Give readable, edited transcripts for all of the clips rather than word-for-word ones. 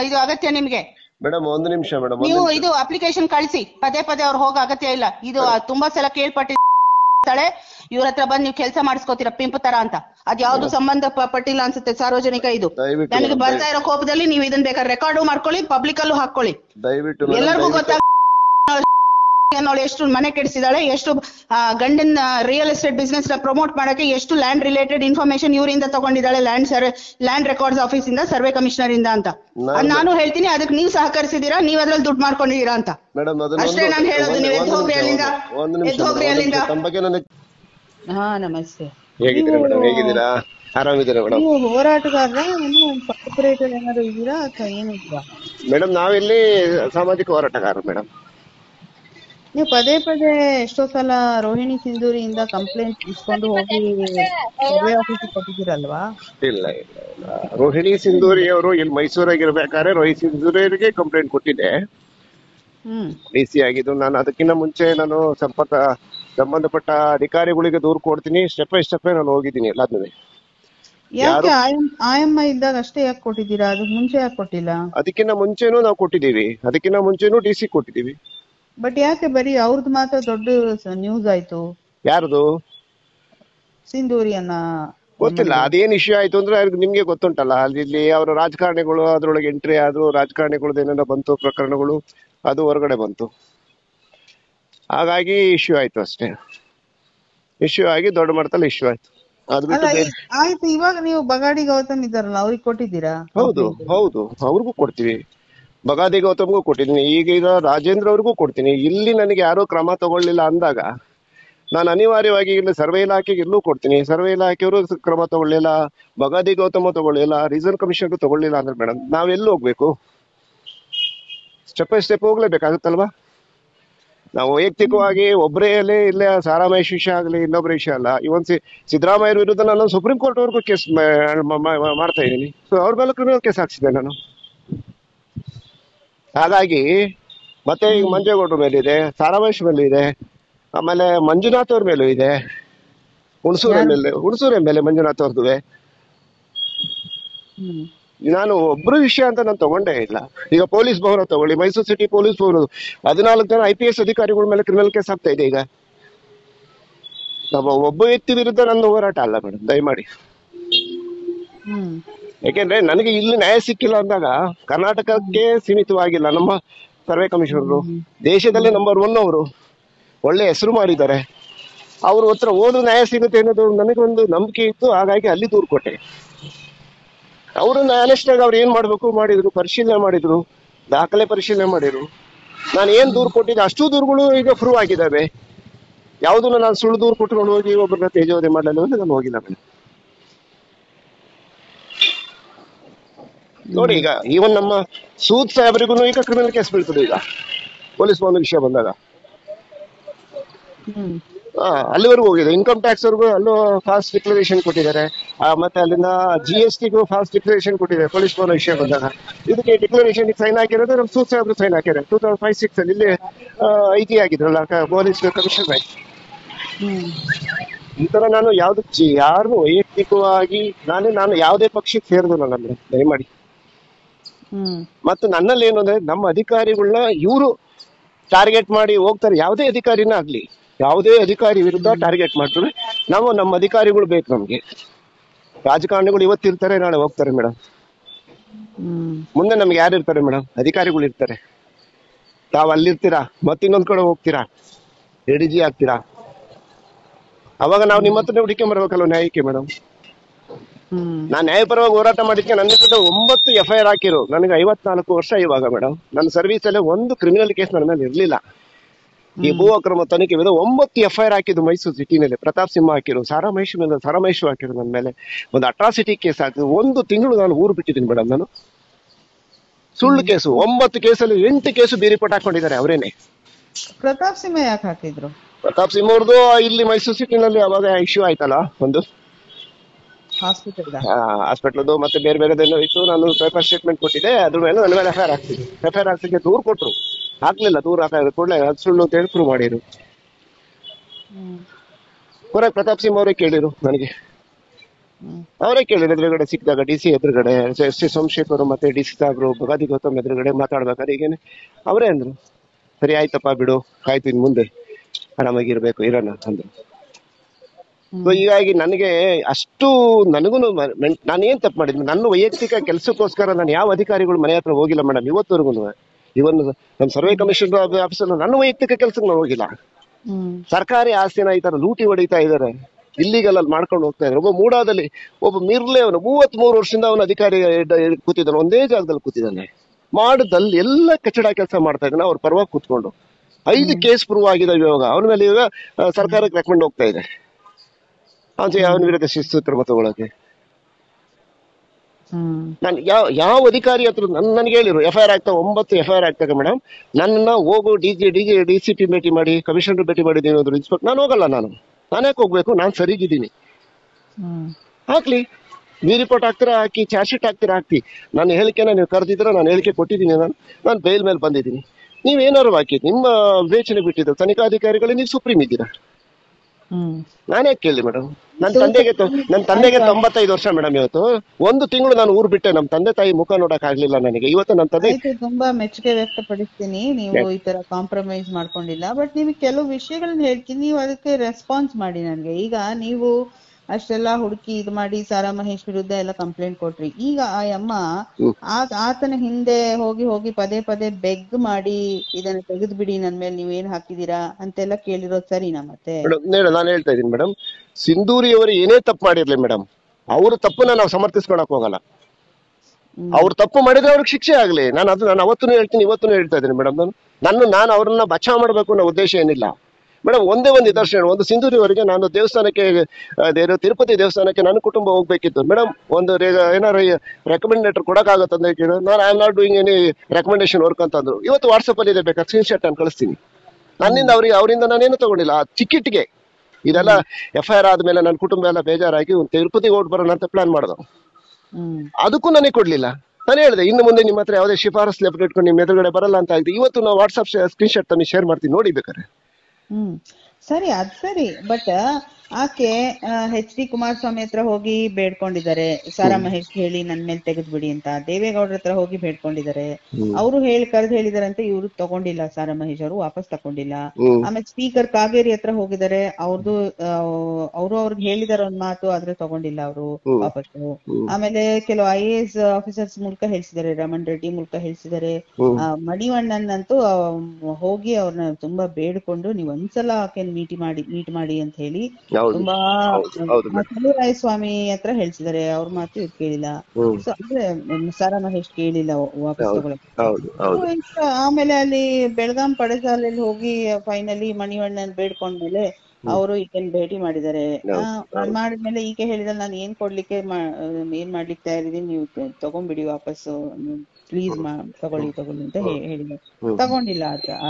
ಇದು ಅಗತ್ಯ ನಿಮ್ಗೆ? ಮೇಡಮ್ ಒಂದು ನಿಮಿಷ ಮೇಡಮ್, ನೀವು ಇದು ಅಪ್ಲಿಕೇಶನ್ ಕಳಿಸಿ, ಪದೇ ಪದೇ ಅವ್ರು ಹೋಗೋ ಅಗತ್ಯ ಇಲ್ಲ. ಇದು ತುಂಬಾ ಸಲ ಕೇಳ್ಪಟ್ಟಿರ್ತಾಳೆ, ಇವ್ರ ಹತ್ರ ಬಂದ್ ನೀವು ಕೆಲಸ ಮಾಡಿಸ್ಕೋತೀರಾ ಪಿಂಪ್ ತರ ಅಂತ. ಅದ್ ಯಾವ್ದು ಸಂಬಂಧ ಪಟ್ಟಿಲ್ಲ ಅನ್ಸುತ್ತೆ, ಸಾರ್ವಜನಿಕ ಇದು. ನನಗೆ ಬರ್ತಾ ಇರೋ ಕೋಪದಲ್ಲಿ ನೀವು ಇದನ್ನ ಬೇಕಾದ್ರೆ ರೆಕಾರ್ಡು ಮಾಡ್ಕೊಳ್ಳಿ, ಪಬ್ಲಿಕ್ ಅಲ್ಲೂ ಹಾಕೊಳ್ಳಿ, ದಯವಿಟ್ಟು ಎಲ್ಲರಿಗೂ ಗೊತ್ತಾಗ ಎಷ್ಟು ಮನೆ ಕೆಡಿಸಿದಾಳೆ, ಎಷ್ಟು ಗಂಡನ್ ರಿಯಲ್ ಎಸ್ಟೇಟ್ ಬಿಸ್ನೆಸ್ ನ ಪ್ರಮೋಟ್ ಮಾಡಕ್ಕೆ ಎಷ್ಟು ಲ್ಯಾಂಡ್ ರಿಲೇಟೆಡ್ ಇನ್ಫಾರ್ಮೇಶನ್ ಇವರಿಂದ ತಗೊಂಡಿದ್ದಾಳೆ, ಲ್ಯಾಂಡ್ ರೆಕಾರ್ಡ್ಸ್ ಆಫೀಸ್ ಇಂದ, ಸರ್ವೆ ಕಮಿಷನರ್ ಇಂದ ಅಂತ. ನಾನು ಹೇಳ್ತೀನಿ, ಅದಕ್ಕೆ ನೀವು ಸಹಕರಿಸಿದೀರಾ, ನೀವ್ ಅದ್ರಲ್ಲಿ ದುಡ್ಡು ಮಾಡ್ಕೊಂಡಿದೀರಾ ಅಂತ ಅಷ್ಟೇ ನಾನು ಹೇಳೋದು. ನೀವು ಎದ್ದು ಹೋಗ್ರಿ ಅಲ್ಲಿಂದ, ಎದ್ದು ಹೋಗ್ರಿ ಅಲ್ಲಿಂದ. ಹಾ ನಮಸ್ತೆ, ಹೇಗಿದ್ದೀರಾ ಮೇಡಮ್? ಹೇಗಿದ್ದೀರಾ? ಆರಾಮಿದ್ದೀರಾ ಮೇಡಮ್? ನೀವು ಹೋರಾಟಗಾರರ ಕಾರ್ಪೊರೇಟರ್ ಏನಾದ್ರು ಇದ್ದೀರಾ ಅಥವಾ ಏನಿದ್ದೀರಾ ಮೇಡಮ್? ನಾವಿಲ್ಲಿ ಸಾಮಾಜಿಕ ಹೋರಾಟಗಾರರು ಮೇಡಮ್. ನೀವು ಪದೇ ಪದೇ ಎಷ್ಟೋ ಸಲ ರೋಹಿಣಿ ಸಿಂಧೂರಿಯಿಂದ ಕಂಪ್ಲೇಂಟ್ ಇಸ್ಕೊಂಡು ಹೋಗಿ ಸರ್ವೆ ಆಫೀಸ್ ಕೊಟ್ಟಿದ್ದೀರಲ್ವಾ? ಇಲ್ಲ ಇಲ್ಲ ಇಲ್ಲ, ರೋಹಿಣಿ ಸಿಂಧೂರಿ ಅವರು ಇಲ್ಲಿ ಮೈಸೂರಾಗಿರ್ಬೇಕಾದ್ರೆ ರೋಹಿಣಿ ಸಿಂಧೂರಿಗೆ ಕಂಪ್ಲೇಂಟ್ ಕೊಟ್ಟಿದ್ದೆ, ಡಿಸಿ ಆಗಿದ್ದು. ನಾನು ಅದಕ್ಕಿಂತ ಮುಂಚೆ ನಾನು ಸಂಬಂಧಪಟ್ಟ ಅಧಿಕಾರಿಗಳಿಗೆ ದೂರು ಕೊಡ್ತೀನಿ, ಸ್ಟೆಪ್ ಬೈ ಸ್ಟೆಪ್ ನಾನು ಹೋಗಿದ್ದೀನಿ ಎಲ್ಲಾದ್ನೂ. ಯಾಕೆ IMI ಇದ್ದಾಗ ಅಷ್ಟೇ ಯಾಕೆ ಕೊಟ್ಟಿದ್ದೀರಾ, ಅದಕ್ಕೆ ಮುಂಚೆ ಯಾಕೆ ಕೊಟ್ಟಿಲ್ಲ? ಅದಕ್ಕಿಂತ ಮುಂಚೆನೂ ನಾವು ಕೊಟ್ಟಿದ್ದೀವಿ, ಅದಕ್ಕಿಂತ ಮುಂಚೆನೂ ಡಿಸಿ ಕೊಟ್ಟಿದ್ದೀವಿ. ಬಟ್ ಯಾಕೆ ಬರೀ ಅವ್ರದ್ದು ಮಾತ್ರ ದೊಡ್ಡ ನ್ಯೂಸ್ ಆಯ್ತು? ಯಾರ್ದು? ಸಿಂಧೂರಿಯನ್ನ ಗೊತ್ತಿಲ್ಲ, ಅದೇನ್ ಇಶ್ಯೂ ಆಯ್ತು ಅಂದ್ರೆ ನಿಮ್ಗೆ ಗೊತ್ತುಂಟಲ್ಲ, ಅಲ್ಲಿ ಅವರ ರಾಜಕಾರಣಿಗಳು ಅದ್ರೊಳಗೆ ಎಂಟ್ರಿ ಆದ್ರು, ರಾಜಕಾರಣಿಗಳದ್ದು ಏನೇನೋ ಬಂತು ಪ್ರಕರಣಗಳು, ಅದು ಹೊರಗಡೆ ಬಂತು, ಹಾಗಾಗಿ ಇಶ್ಯೂ ಆಯ್ತು ಅಷ್ಟೇ. ಇಶ್ಯೂ ಆಗಿ ದೊಡ್ಡ ಮಟ್ಟದಲ್ಲಿ ಇಶ್ಯೂ ಆಯ್ತು. ಆಯ್ತು, ಇವಾಗ ನೀವು ಬಗಾಡಿ ಗೌತಮ್ ಇದ್ದಾರಲ್ಲ, ಅವ್ರಿಗೆ ಕೊಟ್ಟಿದ್ದೀರಾ? ಹೌದು ಹೌದು, ಅವ್ರಿಗೂ ಕೊಡ್ತೀವಿ, ಬಗಾದಿ ಗೌತಮ್ಗೂ ಕೊಟ್ಟಿದ್ದೀನಿ, ಈಗ ರಾಜೇಂದ್ರ ಅವ್ರಿಗೂ ಕೊಡ್ತೀನಿ. ಇಲ್ಲಿ ನನಗೆ ಯಾರೋ ಕ್ರಮ ತಗೊಳ್ಳಿಲ್ಲ ಅಂದಾಗ ನಾನು ಅನಿವಾರ್ಯವಾಗಿ ಇಲ್ಲಿ ಸರ್ವೆ ಇಲಾಖೆಗೆ ಇಲ್ಲೂ ಕೊಡ್ತೀನಿ. ಸರ್ವೆ ಇಲಾಖೆಯವರು ಕ್ರಮ ತಗೊಳ್ಳಿಲ್ಲ, ಬಗಾದಿ ಗೌತಮ ತಗೊಳ್ಳಿಲ್ಲ, ರೀಸನ್ ಕಮಿಷನ್ ತಗೊಳ್ಳಿಲ್ಲ ಅಂದ್ರೆ ಮೇಡಮ್ ನಾವೆಲ್ಲಿ ಹೋಗ್ಬೇಕು? ಸ್ಟೆಪ್ ಬೈ ಸ್ಟೆಪ್ ಹೋಗ್ಲೇಬೇಕಾಗುತ್ತಲ್ವಾ? ನಾವು ವೈಯಕ್ತಿಕವಾಗಿ ಒಬ್ಬರೇ ಇಲ್ಲೇ ಸಾರಾಮಹೇಶ್ ವಿಷಯ ಆಗಲಿ, ಇನ್ನೊಬ್ಬರ ವಿಷಯ ಅಲ್ಲ. ಇವನ್ ಸಿದ್ದರಾಮಯ್ಯ ವಿರುದ್ಧ ನಾನು ಸುಪ್ರೀಂ ಕೋರ್ಟ್ ವರೆಗೂ ಕೇಸ್ ಮಾಡ್ತಾ ಇದ್ದೀನಿ. ಸೊ ಅವ್ರ ಮೇಲೆ ಕ್ರಿಮಿನಲ್ ಕೇಸ್ ಹಾಕ್ಸಿದೆ ನಾನು. ಹಾಗಾಗಿ ಮತ್ತೆ ಈಗ ಮಂಜೇಗೌಡರ ಮೇಲಿದೆ, ಸಾರಾಮಹೇಶ್ ಮೇಲೆ ಇದೆ, ಆಮೇಲೆ ಮಂಜುನಾಥ್ ಅವ್ರ ಮೇಲೂ ಇದೆ, ಹುಣಸೂರ ಮೇಲೆ ಮಂಜುನಾಥ್ ಅವ್ರದುವೆ. ನಾನು ಒಬ್ರು ವಿಷಯ ಅಂತ ನಾನು ತಗೊಂಡೇ ಇಲ್ಲ. ಈಗ ಪೊಲೀಸ್ ಭವನ ತಗೊಳ್ಳಿ, ಮೈಸೂರು ಸಿಟಿ ಪೊಲೀಸ್ ಭವನ 14 ಜನ IPS ಅಧಿಕಾರಿಗಳ ಮೇಲೆ ಕ್ರಿಮಿನಲ್ ಕೇಸ್ ಆಗ್ತಾ ಇದೆ. ಈಗ ಒಬ್ಬ ವ್ಯಕ್ತಿ ವಿರುದ್ಧ ನನ್ನ ಹೋರಾಟ ಅಲ್ಲ ಮೇಡಮ್, ದಯಮಾಡಿ. ಯಾಕೆಂದ್ರೆ ನನಗೆ ಇಲ್ಲಿ ನ್ಯಾಯ ಸಿಕ್ಕಿಲ್ಲ ಅಂದಾಗ ಕರ್ನಾಟಕಕ್ಕೆ ಸೀಮಿತವಾಗಿಲ್ಲ. ನಮ್ಮ ಸರ್ವೆ ಕಮಿಷನರು ದೇಶದಲ್ಲೇ ನಂಬರ್ 1 ಅವರು, ಒಳ್ಳೆ ಹೆಸರು ಮಾಡಿದ್ದಾರೆ. ಅವ್ರ ಹತ್ರ ಓದು ನ್ಯಾಯ ಸಿಗುತ್ತೆ ಅನ್ನೋದು ನನಗೊಂದು ನಂಬಿಕೆ ಇತ್ತು, ಹಾಗಾಗಿ ಅಲ್ಲಿ ದೂರು ಕೊಟ್ಟೆ. ಅವರು ನ್ಯಾಯಾಲಯದಾಗ ಅವ್ರು ಏನ್ ಮಾಡ್ಬೇಕು ಮಾಡಿದ್ರು, ಪರಿಶೀಲನೆ ಮಾಡಿದ್ರು, ದಾಖಲೆ ಪರಿಶೀಲನೆ ಮಾಡಿದ್ರು. ನಾನು ಏನ್ ದೂರು ಕೊಟ್ಟಿದ್ದೆ ಅಷ್ಟು ದೂರುಗಳು ಈಗ ಪ್ರೂವ್ ಆಗಿದ್ದಾವೆ. ಯಾವುದನ್ನು ನಾನು ಸುಳ್ಳು ದೂರು ಕೊಟ್ಕೊಂಡು ಹೋಗಿ ಒಬ್ಬರನ್ನ ತೇಜೋವಧೆ ಮಾಡಲು ನಾನು ಹೋಗಿಲ್ಲ ಮೇಡಮ್. ನೋಡಿ, ಈಗ ಈವನ್ ನಮ್ಮ ಸೂದ್ ಸಾಹೇಬರಿಗೂ ಈಗ ಕ್ರಿಮಿನಲ್ ಕೇಸ್ ಬೀಳ್ತದೆ ಈಗ ಪೊಲೀಸ್ ಭವನ ವಿಷಯ ಬಂದಾಗ. ಅಲ್ಲಿವರೆಗೂ ಹೋಗಿದೆ. ಇನ್ಕಮ್ ಟ್ಯಾಕ್ಸ್ ಅವ್ರಿಗೂ ಅಲ್ಲೂ ಫಾಸ್ಟ್ ಡಿಕ್ಲರೇಷನ್ ಕೊಟ್ಟಿದ್ದಾರೆ, ಮತ್ತೆ ಅಲ್ಲಿಂದ GSTಗೂ ಫಾಸ್ಟ್ ಡಿಕ್ಲರೇಷನ್ ಕೊಟ್ಟಿದ್ದಾರೆ ಪೊಲೀಸ್ ಭವನ ವಿಷಯ ಬಂದಾಗ. ಇದಕ್ಕೆ ಡಿಕ್ಲರೇಷನ್ ಸೈನ್ ಹಾಕಿರೋದು ನಮ್ಮ ಸೂದ್ ಸಾಹೇಬ್ರು ಸೈನ್ ಹಾಕಿದ್ದಾರೆ 2005-06 ಅಲ್ಲಿ. ಇಲ್ಲಿ IG ಆಗಿದ್ರಲ್ಲ ಪೊಲೀಸ್ ಕಮಿಷನರ್. ಈ ತರ ನಾನು ಯಾರು ವೈಯಕ್ತಿಕವಾಗಿ ನಾನು ಯಾವುದೇ ಪಕ್ಷಕ್ಕೆ ಸೇರಿದಿಲ್ಲ ನಮ್ಗೆ, ದಯಮಾಡಿ. ಮತ್ತು ನನ್ನಲ್ಲಿ ಏನು ಅಂದ್ರೆ, ನಮ್ಮ ಅಧಿಕಾರಿಗಳನ್ನ ಇವರು ಟಾರ್ಗೆಟ್ ಮಾಡಿ ಹೋಗ್ತಾರೆ. ಯಾವುದೇ ಅಧಿಕಾರಿನ ಆಗ್ಲಿ, ಯಾವುದೇ ಅಧಿಕಾರಿ ವಿರುದ್ಧ ಟಾರ್ಗೆಟ್ ಮಾಡ್ತಾರೆ. ನಮ್ಮ ಅಧಿಕಾರಿಗಳು ಬೇಕು ನಮ್ಗೆ. ರಾಜಕಾರಣಿಗಳು ಇವತ್ತಿರ್ತಾರೆ, ನಾಳೆ ಹೋಗ್ತಾರೆ ಮೇಡಮ್. ಮುಂದೆ ನಮ್ಗೆ ಯಾರು ಇರ್ತಾರೆ ಮೇಡಮ್? ಅಧಿಕಾರಿಗಳು ಇರ್ತಾರೆ. ತಾವ್ ಅಲ್ಲಿರ್ತೀರಾ, ಮತ್ತಿನ್ನೊಂದ್ ಕಡೆ ಹೋಗ್ತೀರಾ, ADG ಆಗ್ತೀರಾ. ಅವಾಗ ನಾವು ನಿಮ್ಮ ಹತ್ರ ಹುಡುಕಿ ಬರ್ಬೇಕಲ್ವ ನ್ಯಾಯಕ್ಕೆ ಮೇಡಮ್. ನಾನ್ ನ್ಯಾಯಪರವಾಗಿ ಹೋರಾಟ ಮಾಡಿದ್ಕೆ ನನ್ನ ಜೊತೆ 9 FIR ಹಾಕಿರು. ನನಗೆ 54 ವರ್ಷ ಇವಾಗ ಮೇಡಮ್. ನನ್ನ ಸರ್ವಿಸ್ ಅಲ್ಲೇ ಒಂದು ಕ್ರಿಮಿನಲ್ ಕೇಸ್ ನನ್ನ ಮೇಲೆ ಇರ್ಲಿಲ್ಲ. ಈ ಭೂ ಅಕ್ರಮ ತನಿಖೆ ವಿರುದ್ಧ 9 FIR ಹಾಕಿದ್ದು ಮೈಸೂರು ಸಿಟಿನಲ್ಲಿ. ಪ್ರತಾಪ್ ಸಿಂಹ ಹಾಕಿರು, ಸಾರಾಮಹೇಶ್ ಹಾಕಿರು, ನನ್ನ ಮೇಲೆ ಒಂದು ಅಟ್ರಾಸಿಟಿ ಕೇಸ್ ಹಾಕಿದ್ರು. 1 ತಿಂಗಳು ನಾನು ಊರು ಬಿಟ್ಟಿದ್ದೀನಿ ಮೇಡಮ್. ನಾನು ಸುಳ್ಳು ಕೇಸು 9 ಕೇಸಲ್ಲಿ 8 ಕೇಸು ಬೇರೆ ರಿಪೋರ್ಟ್ ಹಾಕೊಂಡಿದ್ದಾರೆ ಅವರೇನೆ. ಪ್ರತಾಪ್ ಸಿಂಹ ಯಾಕೆ ಹಾಕಿದ್ರು? ಪ್ರತಾಪ್ ಸಿಂಹ ಅವ್ರದ್ದು ಇಲ್ಲಿ ಮೈಸೂರು ಸಿಟಿನಲ್ಲಿ ಅವಾಗ ಇಶ್ಯೂ ಆಯ್ತಲ್ಲ, ಒಂದು ಹಾಸ್ಪಿಟಲ್ದು ಮತ್ತೆ ಬೇರೆ ಬೇರೆದೇನೋ ಇತ್ತು. ನಾನು ಪೇಪರ್ ಸ್ಟೇಟ್ಮೆಂಟ್ ಕೊಟ್ಟಿದ್ದೆ, ಅದ್ರ ಮೇಲೆ ನನ್ನ ಮೇಲೆ FIR ಹಾಕ್ತಿದ್ದೆ. FIR ಹಾಕ್ತಿಗೆ ದೂರು ಕೊಟ್ರು, ಹಾಕ್ಲಿಲ್ಲ. ದೂರ ಹಾಕಿದ್ರು ಕೂಡಲೇ ಅದು ಸುಳ್ಳು ಅಂತ ಹೇಳಿ ಪ್ರೂವ್ ಮಾಡಿರು. ಹೊರಗೆ ಪ್ರತಾಪ್ ಸಿಂಹ ಅವರೇ ಕೇಳಿರು ನನಗೆ, ಅವರೇ ಕೇಳಿದ್ರು ಎದುರುಗಡೆ ಸಿಕ್ಕಿದಾಗ ಡಿ ಸಿ ಎದುರುಗಡೆ ಶ್ರೀ ಸೋಮಶೇಖರ್ ಮತ್ತೆ ಡಿ ಸಿ ಸಾಬ್ರು ಬಗಾದಿ ಗೌತಮ್ ಎದುರುಗಡೆ ಮಾತಾಡ್ಬೇಕಾದ್ರೆ ಈಗೇನೆ ಅವರೇ ಅಂದ್ರು, ಸರಿ ಆಯ್ತಪ್ಪ ಬಿಡು, ಆಯ್ತು ಇನ್ ಮುಂದೆ ಆರಾಮಾಗಿರ್ಬೇಕು ಇರೋಣ ಅಂದ್ರು. ಸೊ ಹೀಗಾಗಿ ನನಗೆ ಅಷ್ಟು ನನಗೂ ನಾನು ಏನ್ ತಪ್ಪು ಮಾಡಿದ್ವಿ, ನನ್ನ ವೈಯಕ್ತಿಕ ಕೆಲಸಕ್ಕೋಸ್ಕರ ನಾನು ಯಾವ ಅಧಿಕಾರಿಗಳು ಮನೆ ಹತ್ರ ಹೋಗಿಲ್ಲ ಮೇಡಮ್ ಇವತ್ತವರೆಗೂ. ಇವನ್ ನಮ್ಮ ಸರ್ವೆ ಕಮಿಷನರ್ ಆಫೀಸಲ್ಲಿ ನನ್ನ ವೈಯಕ್ತಿಕ ಕೆಲ್ಸಕ್ಕೆ ನಾನು ಹೋಗಿಲ್ಲ. ಸರ್ಕಾರಿ ಆಸ್ತಿನ ಈ ತರ ಲೂಟಿ ಹೊಡಿತಾ ಇದಾರೆ, ಇಲ್ಲಿಗಲ್ ಅಲ್ಲಿ ಮಾಡ್ಕೊಂಡು ಹೋಗ್ತಾ ಇದ್ದಾರೆ. ಒಬ್ಬ ಮೂಡಾದಲ್ಲಿ ಒಬ್ಬ ಮಿರ್ಲೆ ಅವನು 33 ವರ್ಷದಿಂದ ಅವನ ಅಧಿಕಾರಿ ಕೂತಿದ್ದಾನೆ, ಒಂದೇ ಜಾಗದಲ್ಲಿ ಕೂತಿದ್ದಾನೆ. ಮಾಡದಲ್ಲಿ ಎಲ್ಲ ಕಚಡ ಕೆಲಸ ಮಾಡ್ತಾ ಇದ್ದಾನೆ ಅವ್ರ ಪರವಾಗಿ ಕೂತ್ಕೊಂಡು. 5 ಕೇಸ್ ಪ್ರೂವ್ ಆಗಿದಾವೆ ಇವಾಗ ಅವನ ಮೇಲೆ. ಇವಾಗ ಸರ್ಕಾರಕ್ಕೆ ರೆಕಮೆಂಡ್ ಹೋಗ್ತಾ ಇದೆ ಅವನ ವಿರುದ್ಧ ಶಿಸ್ತು ಕ್ರಮ ತಗೊಳಕ್ಕೆ. ನಾನು ಯಾವ ಅಧಿಕಾರಿ ಹತ್ರ ನನಗೆ ಹೇಳಿರು FIR ಆಗ್ತಾ 9 FIR ಆಗ್ತಾಗ ಮೇಡಮ್, ನನ್ನ ಹೋಗು DCP ಭೇಟಿ ಮಾಡಿ, ಕಮಿಷನರ್ ಭೇಟಿ ಮಾಡಿದ್ದೀನಿ ಅಂದ್ರೆ ಇನ್ಸ್ಪೆಕ್ಟರ್. ನಾನು ಹೋಗಲ್ಲ, ನಾನು ಯಾಕೆ ಹೋಗ್ಬೇಕು, ನಾನು ಸರಿಗಿದ್ದೀನಿ. ಹಾಕ್ಲಿ, ನೀವು ರಿಪೋರ್ಟ್ ಹಾಕ್ತೀರಾ ಹಾಕಿ, ಚಾರ್ಜ್ ಶೀಟ್ ಹಾಕ್ತೀರಾ ಹಾಕಿ. ನಾನು ಹೇಳಿಕೆನ ನೀವು ಕರೆದಿದ್ರೆ ನಾನು ಹೇಳಿಕೆ ಕೊಟ್ಟಿದ್ದೀನಿ, ನಾನು ಬೇಲ್ ಮೇಲೆ ಬಂದಿದ್ದೀನಿ. ನೀವೇನಾರು ಹಾಕಿ, ನಿಮ್ಮ ವಿವೇಚನೆ ಬಿಟ್ಟಿದ್ದು ತನಿಖಾಧಿಕಾರಿಗಳು, ನೀವು ಸುಪ್ರೀಂ ಇದ್ದೀರಾ. ನಾನೇ ಕೇಳಿ ಮೇಡಮ್. ನನ್ನ ತಂದೆಗೆ 95 ವರ್ಷ ಮೇಡಮ್. ಇವತ್ತು 1 ತಿಂಗಳು ನಾನು ಊರ್ ಬಿಟ್ಟೆ, ನಮ್ಮ ತಂದೆ ತಾಯಿ ಮುಖ ನೋಡಕ್ ಆಗ್ಲಿಲ್ಲ ನನಗೆ. ಇವತ್ತು ನನ್ನ ತಂದೆ ತುಂಬಾ ಮೆಚ್ಚುಗೆ ವ್ಯಕ್ತಪಡಿಸ್ತೀನಿ, ನೀವು ಈ ತರ ಕಾಂಪ್ರಮೈಸ್ ಮಾಡ್ಕೊಂಡಿಲ್ಲ. ಬಟ್ ನಿಮಗೆ ಕೆಲವು ವಿಷಯಗಳನ್ನ ಹೇಳ್ತೀನಿ, ನೀವು ಅದಕ್ಕೆ ರೆಸ್ಪಾನ್ಸ್ ಮಾಡಿ ನನ್ಗೆ. ಈಗ ನೀವು ಅಷ್ಟೆಲ್ಲ ಹುಡುಕಿ ಇದು ಮಾಡಿ ಸಾರಾ ಮಹೇಶ್ ವಿರುದ್ಧ ಎಲ್ಲ ಕಂಪ್ಲೇಂಟ್ ಕೊಟ್ರಿ. ಈಗ ಆ ಅಮ್ಮ ಆತನ ಹಿಂದೆ ಹೋಗಿ ಪದೇ ಬೆಗ್ ಮಾಡಿ ಇದನ್ನ ತೆಗೆದು ಬಿಡಿ, ನನ್ ಮೇಲೆ ನೀವೇನ್ ಹಾಕಿದೀರಾ ಅಂತೆಲ್ಲ ಕೇಳಿರೋದು ಸರಿನಾ? ಮತ್ತೆ ನಾನು ಹೇಳ್ತಾ ಇದೀನಿ ಮೇಡಮ್, ಸಿಂಧೂರಿ ಅವರು ಏನೇ ತಪ್ಪು ಮಾಡಿರ್ಲಿ ಮೇಡಮ್, ಅವ್ರ ತಪ್ಪನ್ನ ನಾವು ಸಮರ್ಥಿಸ್ಕೊಳಕ್ ಹೋಗಲ್ಲ. ಅವ್ರು ತಪ್ಪು ಮಾಡಿದ್ರೆ ಅವ್ರಿಗೆ ಶಿಕ್ಷೆ ಆಗ್ಲಿ. ನಾನು ಅವತ್ತೂ ಹೇಳ್ತೀನಿ, ಇವತ್ತೂ ಹೇಳ್ತಾ ಇದ್ದೀನಿ ಮೇಡಮ್. ನಾನು ಅವ್ರನ್ನ ಬಚಾವ್ ಮಾಡ್ಬೇಕು ಅನ್ನೋ ಉದ್ದೇಶ ಏನಿಲ್ಲ ಮೇಡಮ್. ಒಂದೇ ಒಂದು ನಿದರ್ಶನ, ಒಂದು ಸಿಂಧೂರಿವರೆಗೆ ನಾನು ದೇವಸ್ಥಾನಕ್ಕೆ, ತಿರುಪತಿ ದೇವಸ್ಥಾನಕ್ಕೆ ನನ್ನ ಕುಟುಂಬ ಹೋಗ್ಬೇಕಿತ್ತು ಮೇಡಮ್. ಒಂದು ಏನಾರು ರೆಕಮೆಂಡ್ ಲೆಟರ್ ಕೊಡಕ್ಕಾಗತ್ತಂದ್ರೆ ಕೇಳಿ, ನಾನು I am not doing any recommendation work ಅಂತಂದ್ರು. ಇವತ್ತು ವಾಟ್ಸಪ್ ಅಲ್ಲಿ ಇದೆ, ಬೇಕಾದ್ರೆ ಸ್ಕ್ರೀನ್ ಶಾಟ್ ನಾನು ಕಳಿಸ್ತೀನಿ. ಅವರಿಂದ ನಾನೇನು ತಗೊಂಡಿಲ್ಲ. ಆ ಟಿಕೆಟ್ಗೆ ಇದೆಲ್ಲ FIR ಆದ್ಮೇಲೆ ನನ್ನ ಕುಟುಂಬ ಎಲ್ಲ ಬೇಜಾರಾಗಿ ತಿರುಪತಿಗೆ ಓಟ್ ಬರೋಣ ಅಂತ ಪ್ಲಾನ್ ಮಾಡೋದು. ಅದಕ್ಕೂ ನನಗೆ ಕೊಡ್ಲಿಲ್ಲ. ನಾನು ಹೇಳಿದೆ, ಇನ್ನು ಮುಂದೆ ನಿಮ್ಮ ಹತ್ರ ಯಾವುದೇ ಶಿಫಾರಸ್ ಲೆಟರ್ ಇಟ್ಕೊಂಡು ನಿಮ್ಮ ಎದುರುಗಡೆ ಬರಲ್ಲ ಅಂತ ಆಗಿದೆ. ಇವತ್ತು ನಾವು ವಾಟ್ಸ್ಆಪ್ ಸ್ಕ್ರೀನ್ ಶಾಟ್ ತಮಗೆ ಶೇರ್ ಮಾಡ್ತೀನಿ, ನೋಡಿ ಬೇಕಾರೆ. ಸರಿ, ಅದ್ ಸರಿ. ಬಟ್ ಆಕೆ HD ಕುಮಾರಸ್ವಾಮಿ ಹತ್ರ ಹೋಗಿ ಬೇಡ್ಕೊಂಡಿದ್ದಾರೆ, ಸಾರಾ ಮಹೇಶ್ ಹೇಳಿ ನನ್ ಮೇಲೆ ತೆಗೆದ್ಬಿಡಿ ಅಂತ. ದೇವೇಗೌಡರ ಹತ್ರ ಹೋಗಿ ಬೇಡ್ಕೊಂಡಿದ್ದಾರೆ, ಅವರು ಕರೆದು ಹೇಳಿದಾರಂತೆ. ಇವ್ರು ತಗೊಂಡಿಲ್ಲ, ಸಾರಾ ಮಹೇಶ್ ಅವರು ವಾಪಸ್ ತಗೊಂಡಿಲ್ಲ. ಆಮೇಲೆ ಸ್ಪೀಕರ್ ಕಾಗೇರಿ ಹತ್ರ ಹೋಗಿದ್ದಾರೆ, ಅವ್ರಿಗೆ ಹೇಳಿದಾರ ಒಂದ್ ಮಾತು, ಆದ್ರೆ ತಗೊಂಡಿಲ್ಲ ಅವರು ವಾಪಸ್ಸು. ಆಮೇಲೆ ಕೆಲವು IAS ಆಫೀಸರ್ಸ್ ಮೂಲಕ ಹೇಳ್ಸಿದ್ದಾರೆ, ರಮಣ್ ರೆಡ್ಡಿ ಮೂಲಕ ಹೇಳ್ಸಿದ್ದಾರೆ. ಮಣಿವಣ್ಣನ್ ಅಂತೂ ಹೋಗಿ ಅವ್ರನ್ನ ತುಂಬಾ ಬೇಡ್ಕೊಂಡು, ನೀವ್ ಒಂದ್ಸಲ ಆಕೆನ್ ಮೀಟ್ ಮಾಡಿ ಅಂತ ಹೇಳಿ ತುಂಬಾ ಸ್ವಾಮಿ ಹತ್ರ ಹೇಳ್ಸಿದ್ದಾರೆ. ಅವ್ರ ಮಾತು ಇವ್ರು ಕೇಳಿಲ್ಲ. ಸೊ ಅಂದ್ರೆ ಸಾರಾ ಮಹೇಶ್ ಕೇಳಿಲ್ಲ ವಾಪಸ್ ತಗೊಳಕ್. ಆಮೇಲೆ ಅಲ್ಲಿ ಬೆಳಗಾಂ ಪಡಸಾಲೆಯಲ್ಲಿ ಹೋಗಿ ಫೈನಲಿ ಮಣಿವಣ್ಣನ್ ಬೇಡ್ಕೊಂಡ್ಮೇಲೆ ಅವರು ಈಕೆನ್ ಭೇಟಿ ಮಾಡಿದ್ದಾರೆ. ಮಾಡಿದ್ಮೇಲೆ ಈಕೆ ಹೇಳಿದ್ರೆ, ನಾನು ಏನ್ ಮಾಡ್ಲಿಕ್ಕೆ ತಯಾರಿದೀನಿ, ನೀವು ತಗೊಂಡ್ಬಿಡಿ ವಾಪಸ್ಸು, ಪ್ಲೀಸ್ ತಗೊಳ್ಳಿ ಅಂತ ಹೇಳಿದ್ರು. ತಗೊಂಡಿಲ್ಲ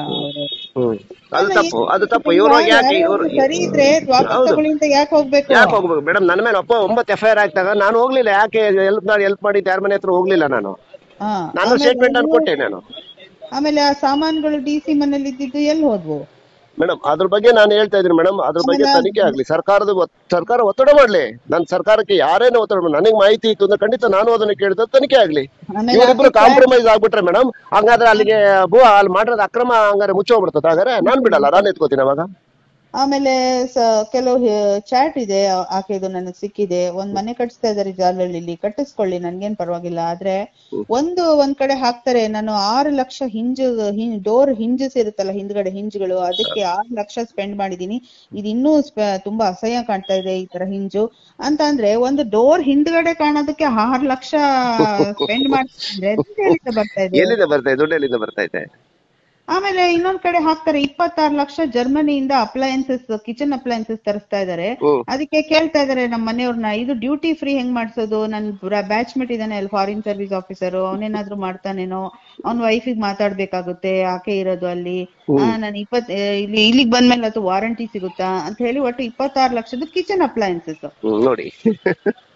ಸರಿ ಇದ್ರೆ ವಾಪಸ್ ತಗೊಳ್ಳಿ ಅಂತ ಯಾಕೆ ಹೋಗ್ಬೇಕು ಮೇಡಮ್? ನನ್ನ ಮೇಲೆ 9 FIR ಆಗ್ತಾಗ ನಾನು ಹೋಗ್ಲಿಲ್ಲ. ಯಾಕೆ ಹೆಲ್ಪ್ ಮಾಡಿ ಯಾರ ಮನೆ ಹತ್ರ ಹೋಗ್ಲಿಲ್ಲ ನಾನು ಸ್ಟೇಟ್ಮೆಂಟ್ ಅನ್ನು ಕೊಟ್ಟೆ ನಾನು. ಆಮೇಲೆ ಆ ಸಾಮಾನುಗಳು DC ಮನೇಲಿ ಇದ್ದಿದ್ದು ಎಲ್ಲಿ ಹೋದ್ವು ಮೇಡಮ್? ಅದ್ರ ಬಗ್ಗೆ ನಾನು ಹೇಳ್ತಾ ಇದ್ದೀನಿ ಮೇಡಮ್, ಅದ್ರ ಬಗ್ಗೆ ತನಿಖೆ ಆಗ್ಲಿ. ಸರ್ಕಾರ ಒತ್ತಡ ಮಾಡ್ಲಿ. ನಾನು ಸರ್ಕಾರಕ್ಕೆ ಯಾರೇನೋ ಒತ್ತಡ ಮಾಡಿ, ನನಗೆ ಮಾಹಿತಿ ಇತ್ತು ಅಂದ್ರೆ ಖಂಡಿತ ನಾನು ಅದನ್ನ ಕೇಳಿದ ತನಿಖೆ ಆಗ್ಲಿ. ಇವರಿಬ್ರು ಕಾಂಪ್ರಮೈಸ್ ಆಗ್ಬಿಟ್ರೆ ಮೇಡಮ್, ಹಂಗಾದ್ರೆ ಅಲ್ಲಿಗೆ ಅಲ್ಲಿ ಮಾಡಿರೋದು ಅಕ್ರಮ ಹಂಗಾರೆ ಮುಚ್ಚೋಗ್ಬಿಡ್ತದ. ಹಾಗಾದ್ರೆ ನಾನ್ ಬಿಡಲ್ಲ, ನಾನು ಎತ್ಕೋತೀನಿ ಅವಾಗ. ಆಮೇಲೆ ಕೆಲವು ಚಾಟ್ ಇದೆ ಆಕೆದು, ನನಗ್ ಸಿಕ್ಕಿದೆ. ಒಂದ್ ಮನೆ ಕಟ್ಟಿಸ್ತಾ ಇದಾರೆ ಜಾಲಹಳ್ಳಿಲಿ, ಕಟ್ಟಿಸ್ಕೊಳ್ಳಿ, ನನ್ಗೇನ್ ಪರವಾಗಿಲ್ಲ. ಆದ್ರೆ ಒಂದ್ ಕಡೆ ಹಾಕ್ತಾರೆ, ನಾನು 6 ಲಕ್ಷ ಡೋರ್ ಹಿಂಜಸ್ ಇರುತ್ತಲ್ಲ, ಹಿಂದ್ಗಡೆ ಹಿಂಜ್ಗಳು, ಅದಕ್ಕೆ 6 ಲಕ್ಷ ಸ್ಪೆಂಡ್ ಮಾಡಿದೀನಿ, ಇದು ಇನ್ನೂ ತುಂಬಾ ಅಸಹ್ಯ ಕಾಣ್ತಾ ಇದೆ ಈ ತರ ಹಿಂಜು ಅಂತ. ಅಂದ್ರೆ ಒಂದು ಡೋರ್ ಹಿಂದ್ಗಡೆ ಕಾಣೋದಕ್ಕೆ 6 ಲಕ್ಷ ಸ್ಪೆಂಡ್ ಮಾಡಿದ್ರೆ ಎಲ್ಲಿಂದ ಬರ್ತಾ ಇದೆ? ಆಮೇಲೆ ಇನ್ನೊಂದ್ ಕಡೆ ಹಾಕ್ತಾರೆ 26 ಲಕ್ಷ ಜರ್ಮನಿಯಿಂದ ಕಿಚನ್ ಅಪ್ಲಯನ್ಸಸ್ ತರಿಸ್ತಾ ಇದಾರೆ. ಅದಕ್ಕೆ ಕೇಳ್ತಾ ಇದಾರೆ ನಮ್ಮ ಮನೆಯವ್ರನ್ನ, ಇದು ಡ್ಯೂಟಿ ಫ್ರೀ ಹೆಂಗ್ ಮಾಡ್ಸೋದು? ನನ್ ಬ್ಯಾಚ್ಮೆಟ್ ಇದಾನೆ ಅಲ್ಲಿ, ಫಾರಿನ್ ಸರ್ವಿಸ್ ಆಫೀಸರ್, ಅವನೇನಾದ್ರೂ ಮಾಡ್ತಾನೇನೋ, ಅವ್ನ ವೈಫಿಗೆ ಮಾತಾಡ್ಬೇಕಾಗುತ್ತೆ, ಆಕೆ ಇರೋದು ಅಲ್ಲಿ. ನಾನು ಇಲ್ಲಿಗೆ ಬಂದ್ಮೇಲೆ ಅದು ವಾರಂಟಿ ಸಿಗುತ್ತಾ ಅಂತ ಹೇಳಿ ಒಟ್ಟು 26 ಲಕ್ಷದ ಕಿಚನ್ ಅಪ್ಲಯನ್ಸಸ್. ನೋಡಿ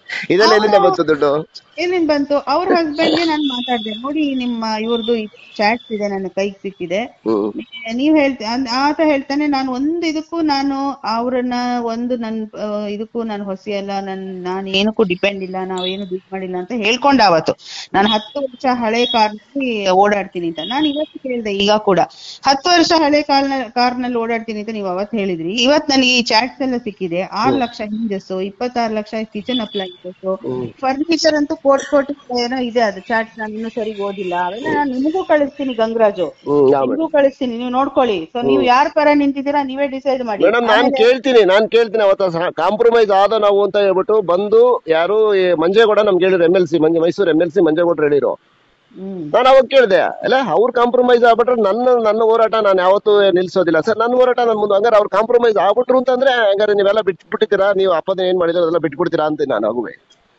ಇದೆಲ್ಲ ಎಲ್ಲಿಂದ ಬಂತು ದುಡ್ಡು? ಏನೇನ್ ಬಂತು? ಅವ್ರ ಹಸ್ಬೆಂಡ್ಗೆ ನಾನು ಮಾತಾಡ್ದೆ, ನೋಡಿ ನಿಮ್ಮ ಇವ್ರದ್ದು ಚಾಟ್ಸ್ ಇದೆ ನನ್ನ ಕೈಗೆ ಸಿಕ್ಕಿದೆ, ನೀವ್ ಆತ ಹೇಳ್ತಾನೆ ನಾನು ಒಂದು ಇದಕ್ಕೂ ನಾನು ಅವ್ರನ್ನ ನನ್ ಇದಕ್ಕೂ ನಾನು ಹೊಸಿ ಅಲ್ಲ, ನಾನು ಏನಕ್ಕೂ ಡಿಪೆಂಡ್ ಇಲ್ಲ, ನಾವೇನು ದುಡ್ಡು ಮಾಡಿಲ್ಲ ಅಂತ ಹೇಳ್ಕೊಂಡ. ಅವತ್ತು ನಾನು 10 ವರ್ಷ ಹಳೆ ಕಾರ್ನಲ್ಲಿ ಓಡಾಡ್ತೀನಿ ಅಂತ. ನಾನು ಇವತ್ತು ಕೇಳ್ದೆ, ಈಗ ಕೂಡ 10 ವರ್ಷ ಹಳೆ ಕಾರ್ನಲ್ಲಿ ಓಡಾಡ್ತೀನಿ ಅಂತ ನೀವು ಅವತ್ತು ಹೇಳಿದ್ರಿ. ಇವತ್ ನನಗೆ ಈ ಚಾಟ್ಸ್ ಎಲ್ಲ ಸಿಕ್ಕಿದೆ. 6 lakh hinges, 26 lakh kitchen appliances, furniture ಅಂತೂ ಕೋಟಿ ಏನೋ ಇದೆ. ಅದು ಚಾಟ್ ನಾನು ಇನ್ನೂ ಸರಿ ಓದಿಲ್ಲ. ಅವೆಲ್ಲ ನಾನು ನಿಮಗೂ ಕಳಿಸ್ತೀನಿ ಗಂಗರಾಜು, ನಿಮಗೂ ಕಳಿಸ್ತೀನಿ, ನೀವು ನೋಡ್ಕೊಳ್ಳಿ. ಸೊ ನೀವು ಯಾರ ಪರ ನಿಂತಿದ್ದೀರಾ ನೀವೇ ಡಿಸೈಡ್ ಮಾಡಿ. ಮೇಡಮ್ ನಾನ್ ಕೇಳ್ತೀನಿ ಅವತ್ತ ಕಾಂಪ್ರಮೈಸ್ ಆದ ನಾವು ಅಂತ ಹೇಳ್ಬಿಟ್ಟು ಬಂದು ಯಾರು ಮಂಜೇಗೌಡ ನಮ್ಗೆ ಹೇಳಿದ್ರು, MLC ಮೈಸೂರು MLC ಮಂಜೇಗೌಡರು ಹೇಳಿರೋ. ನಾನು ಅವಾಗ ಕೇಳಿದೆ, ಅಲ್ಲ ಅವ್ರು ಕಾಂಪ್ರಮೈಸ್ ಆಗ್ಬಿಟ್ರೆ ನನ್ನ ಹೋರಾಟ ನಾನು ಯಾವತ್ತೂ ನಿಲ್ಸೋದಿಲ್ಲ ಸರ್, ನನ್ನ ಹೋರಾಟ ನನ್ ಮುಂದೆ. ಹಂಗಾರೆ ಅವ್ರು ಕಾಂಪ್ರಮೈಸ್ ಆಗ್ಬಿಟ್ರು ಅಂತಂದ್ರೆ ಹಂಗಾರೆ ನೀವೆಲ್ಲ ಬಿಟ್ಬಿಟ್ಟಿದ್ದೀರಾ, ನೀವು ಅಪ್ಪದ ಏನ್ ಮಾಡಿದ್ರೆ ಅದೆಲ್ಲ ಬಿಟ್ಬಿಡ್ತೀರಾ ಅಂತ ನಾನು ಆಗುವೆ.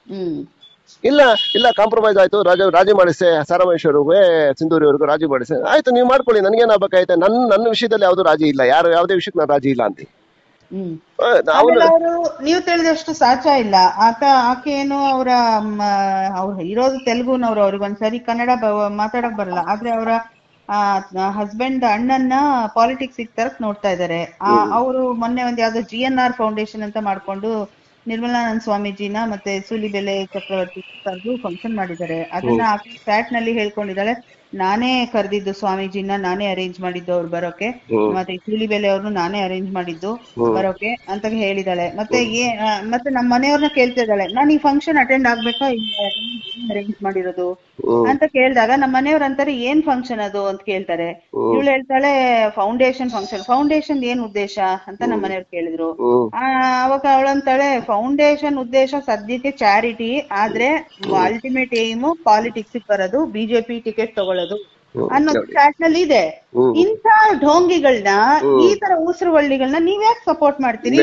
ಇಲ್ಲ ಕಾಂಪ್ರಮೈಸ್ ಆಯ್ತು, ರಾಜಿ ಮಾಡಿಸೆ, ಸಾರಾಮಹೇಶ್ವರಿಗೂ ಸಿಂಧೂರಿವರೆಗೂ ರಾಜಿ ಮಾಡಿಸೆ, ಆಯ್ತು ನೀವು ಮಾಡ್ಕೊಳ್ಳಿ, ನನಗೇನ್ ಆಗ್ಬೇಕಾಯ್ತು, ನನ್ನ ವಿಷಯದಲ್ಲಿ ಯಾವ್ದು ರಾಜಿ ಇಲ್ಲ, ಯಾವುದೇ ವಿಷಯಕ್ಕೆ ನಾನು ರಾಜಿ ಇಲ್ಲ ಅಂತ. ನೀವು ತಿಳಿದಷ್ಟು ಸಾಚ ಇಲ್ಲ. ಆಕೆ ಏನು ಅವ್ರು ಇರೋದು ತೆಲುಗುನವ್ರು, ಅವ್ರಿಗೊಂದ್ಸರಿ ಕನ್ನಡ ಮಾತಾಡಕ್ ಬರಲ್ಲ. ಆದ್ರೆ ಅವರ ಹಸ್ಬೆಂಡ್ ಅಣ್ಣನ್ನ ಪಾಲಿಟಿಕ್ಸ್ ತರಕ್ ನೋಡ್ತಾ ಇದಾರೆ. ಅವರು ಮೊನ್ನೆ ಒಂದ್ ಯಾವ್ದೋ GNR ಫೌಂಡೇಶನ್ ಅಂತ ಮಾಡ್ಕೊಂಡು ನಿರ್ಮಲಾನಂದ ಸ್ವಾಮೀಜಿನ ಮತ್ತೆ ಸೂಲಿಬೆಲೆ ಚಕ್ರವರ್ತಿ ಕರೆದು ಫಂಕ್ಷನ್ ಮಾಡಿದ್ದಾರೆ. ಅದನ್ನ ಆಕೆ ಚಾಟ್ ನಲ್ಲಿ ಹೇಳ್ಕೊಂಡಿದ್ದಾಳೆ, ನಾನೇ ಕರೆದಿದ್ದು ಸ್ವಾಮೀಜಿನ, ನಾನೇ ಅರೇಂಜ್ ಮಾಡಿದ್ದು ಅವ್ರು ಬರೋಕೆ, ಮತ್ತೆ ಸೂಲಿಬೆಲೆ ಅವ್ರನ್ನು ನಾನೇ ಅರೇಂಜ್ ಮಾಡಿದ್ದು ಬರೋಕೆ ಅಂತ ಹೇಳಿದಾಳೆ. ಮತ್ತೆ ನಮ್ಮ ಮನೆಯವ್ರನ್ನ ಕೇಳ್ತಾ ಇದ್ದಾಳೆ, ನಾನು ಈ ಫಂಕ್ಷನ್ ಅಟೆಂಡ್ ಆಗ್ಬೇಕಾ, ಅರೇಂಜ್ ಮಾಡಿರೋದು ಅಂತ ಕೇಳಿದಾಗ ನಮ್ಮ ಮನೆಯವ್ರ ಅಂತಾರೆ, ಏನ್ ಫಂಕ್ಷನ್ ಅದು ಅಂತ ಕೇಳ್ತಾರೆ. ಇವಳು ಹೇಳ್ತಾಳೆ, ಫೌಂಡೇಶನ್ ಫೌಂಡೇಶನ್ ಏನ್ ಉದ್ದೇಶ ಅಂತ ನಮ್ಮ ಮನೆಯವ್ರು ಕೇಳಿದ್ರು. ಅವಾಗ ಅವಳಂತಾಳೆ, ಫೌಂಡೇಶನ್ ಉದ್ದೇಶ ಸದ್ಯಕ್ಕೆ ಚಾರಿಟಿ, ಆದ್ರೆ ಅಲ್ಟಿಮೇಟ್ ಏಮ್ ಪಾಲಿಟಿಕ್ಸ್ ಬರೋದು, ಬಿಜೆಪಿ ಟಿಕೆಟ್ ತಗೊಳ್ಳೋದು ಅನ್ನೋದು ಚಾಟ್ ನಲ್ಲಿ ಇದೆ. ಇಂಥ ಢೋಂಗಿಗಳನ್ನ, ಈ ತರ ಉಸಿರುವಳ್ಳಿಗಳನ್ನ ನೀವ್ಯಾಕೆ ಸಪೋರ್ಟ್ ಮಾಡ್ತೀರಿ?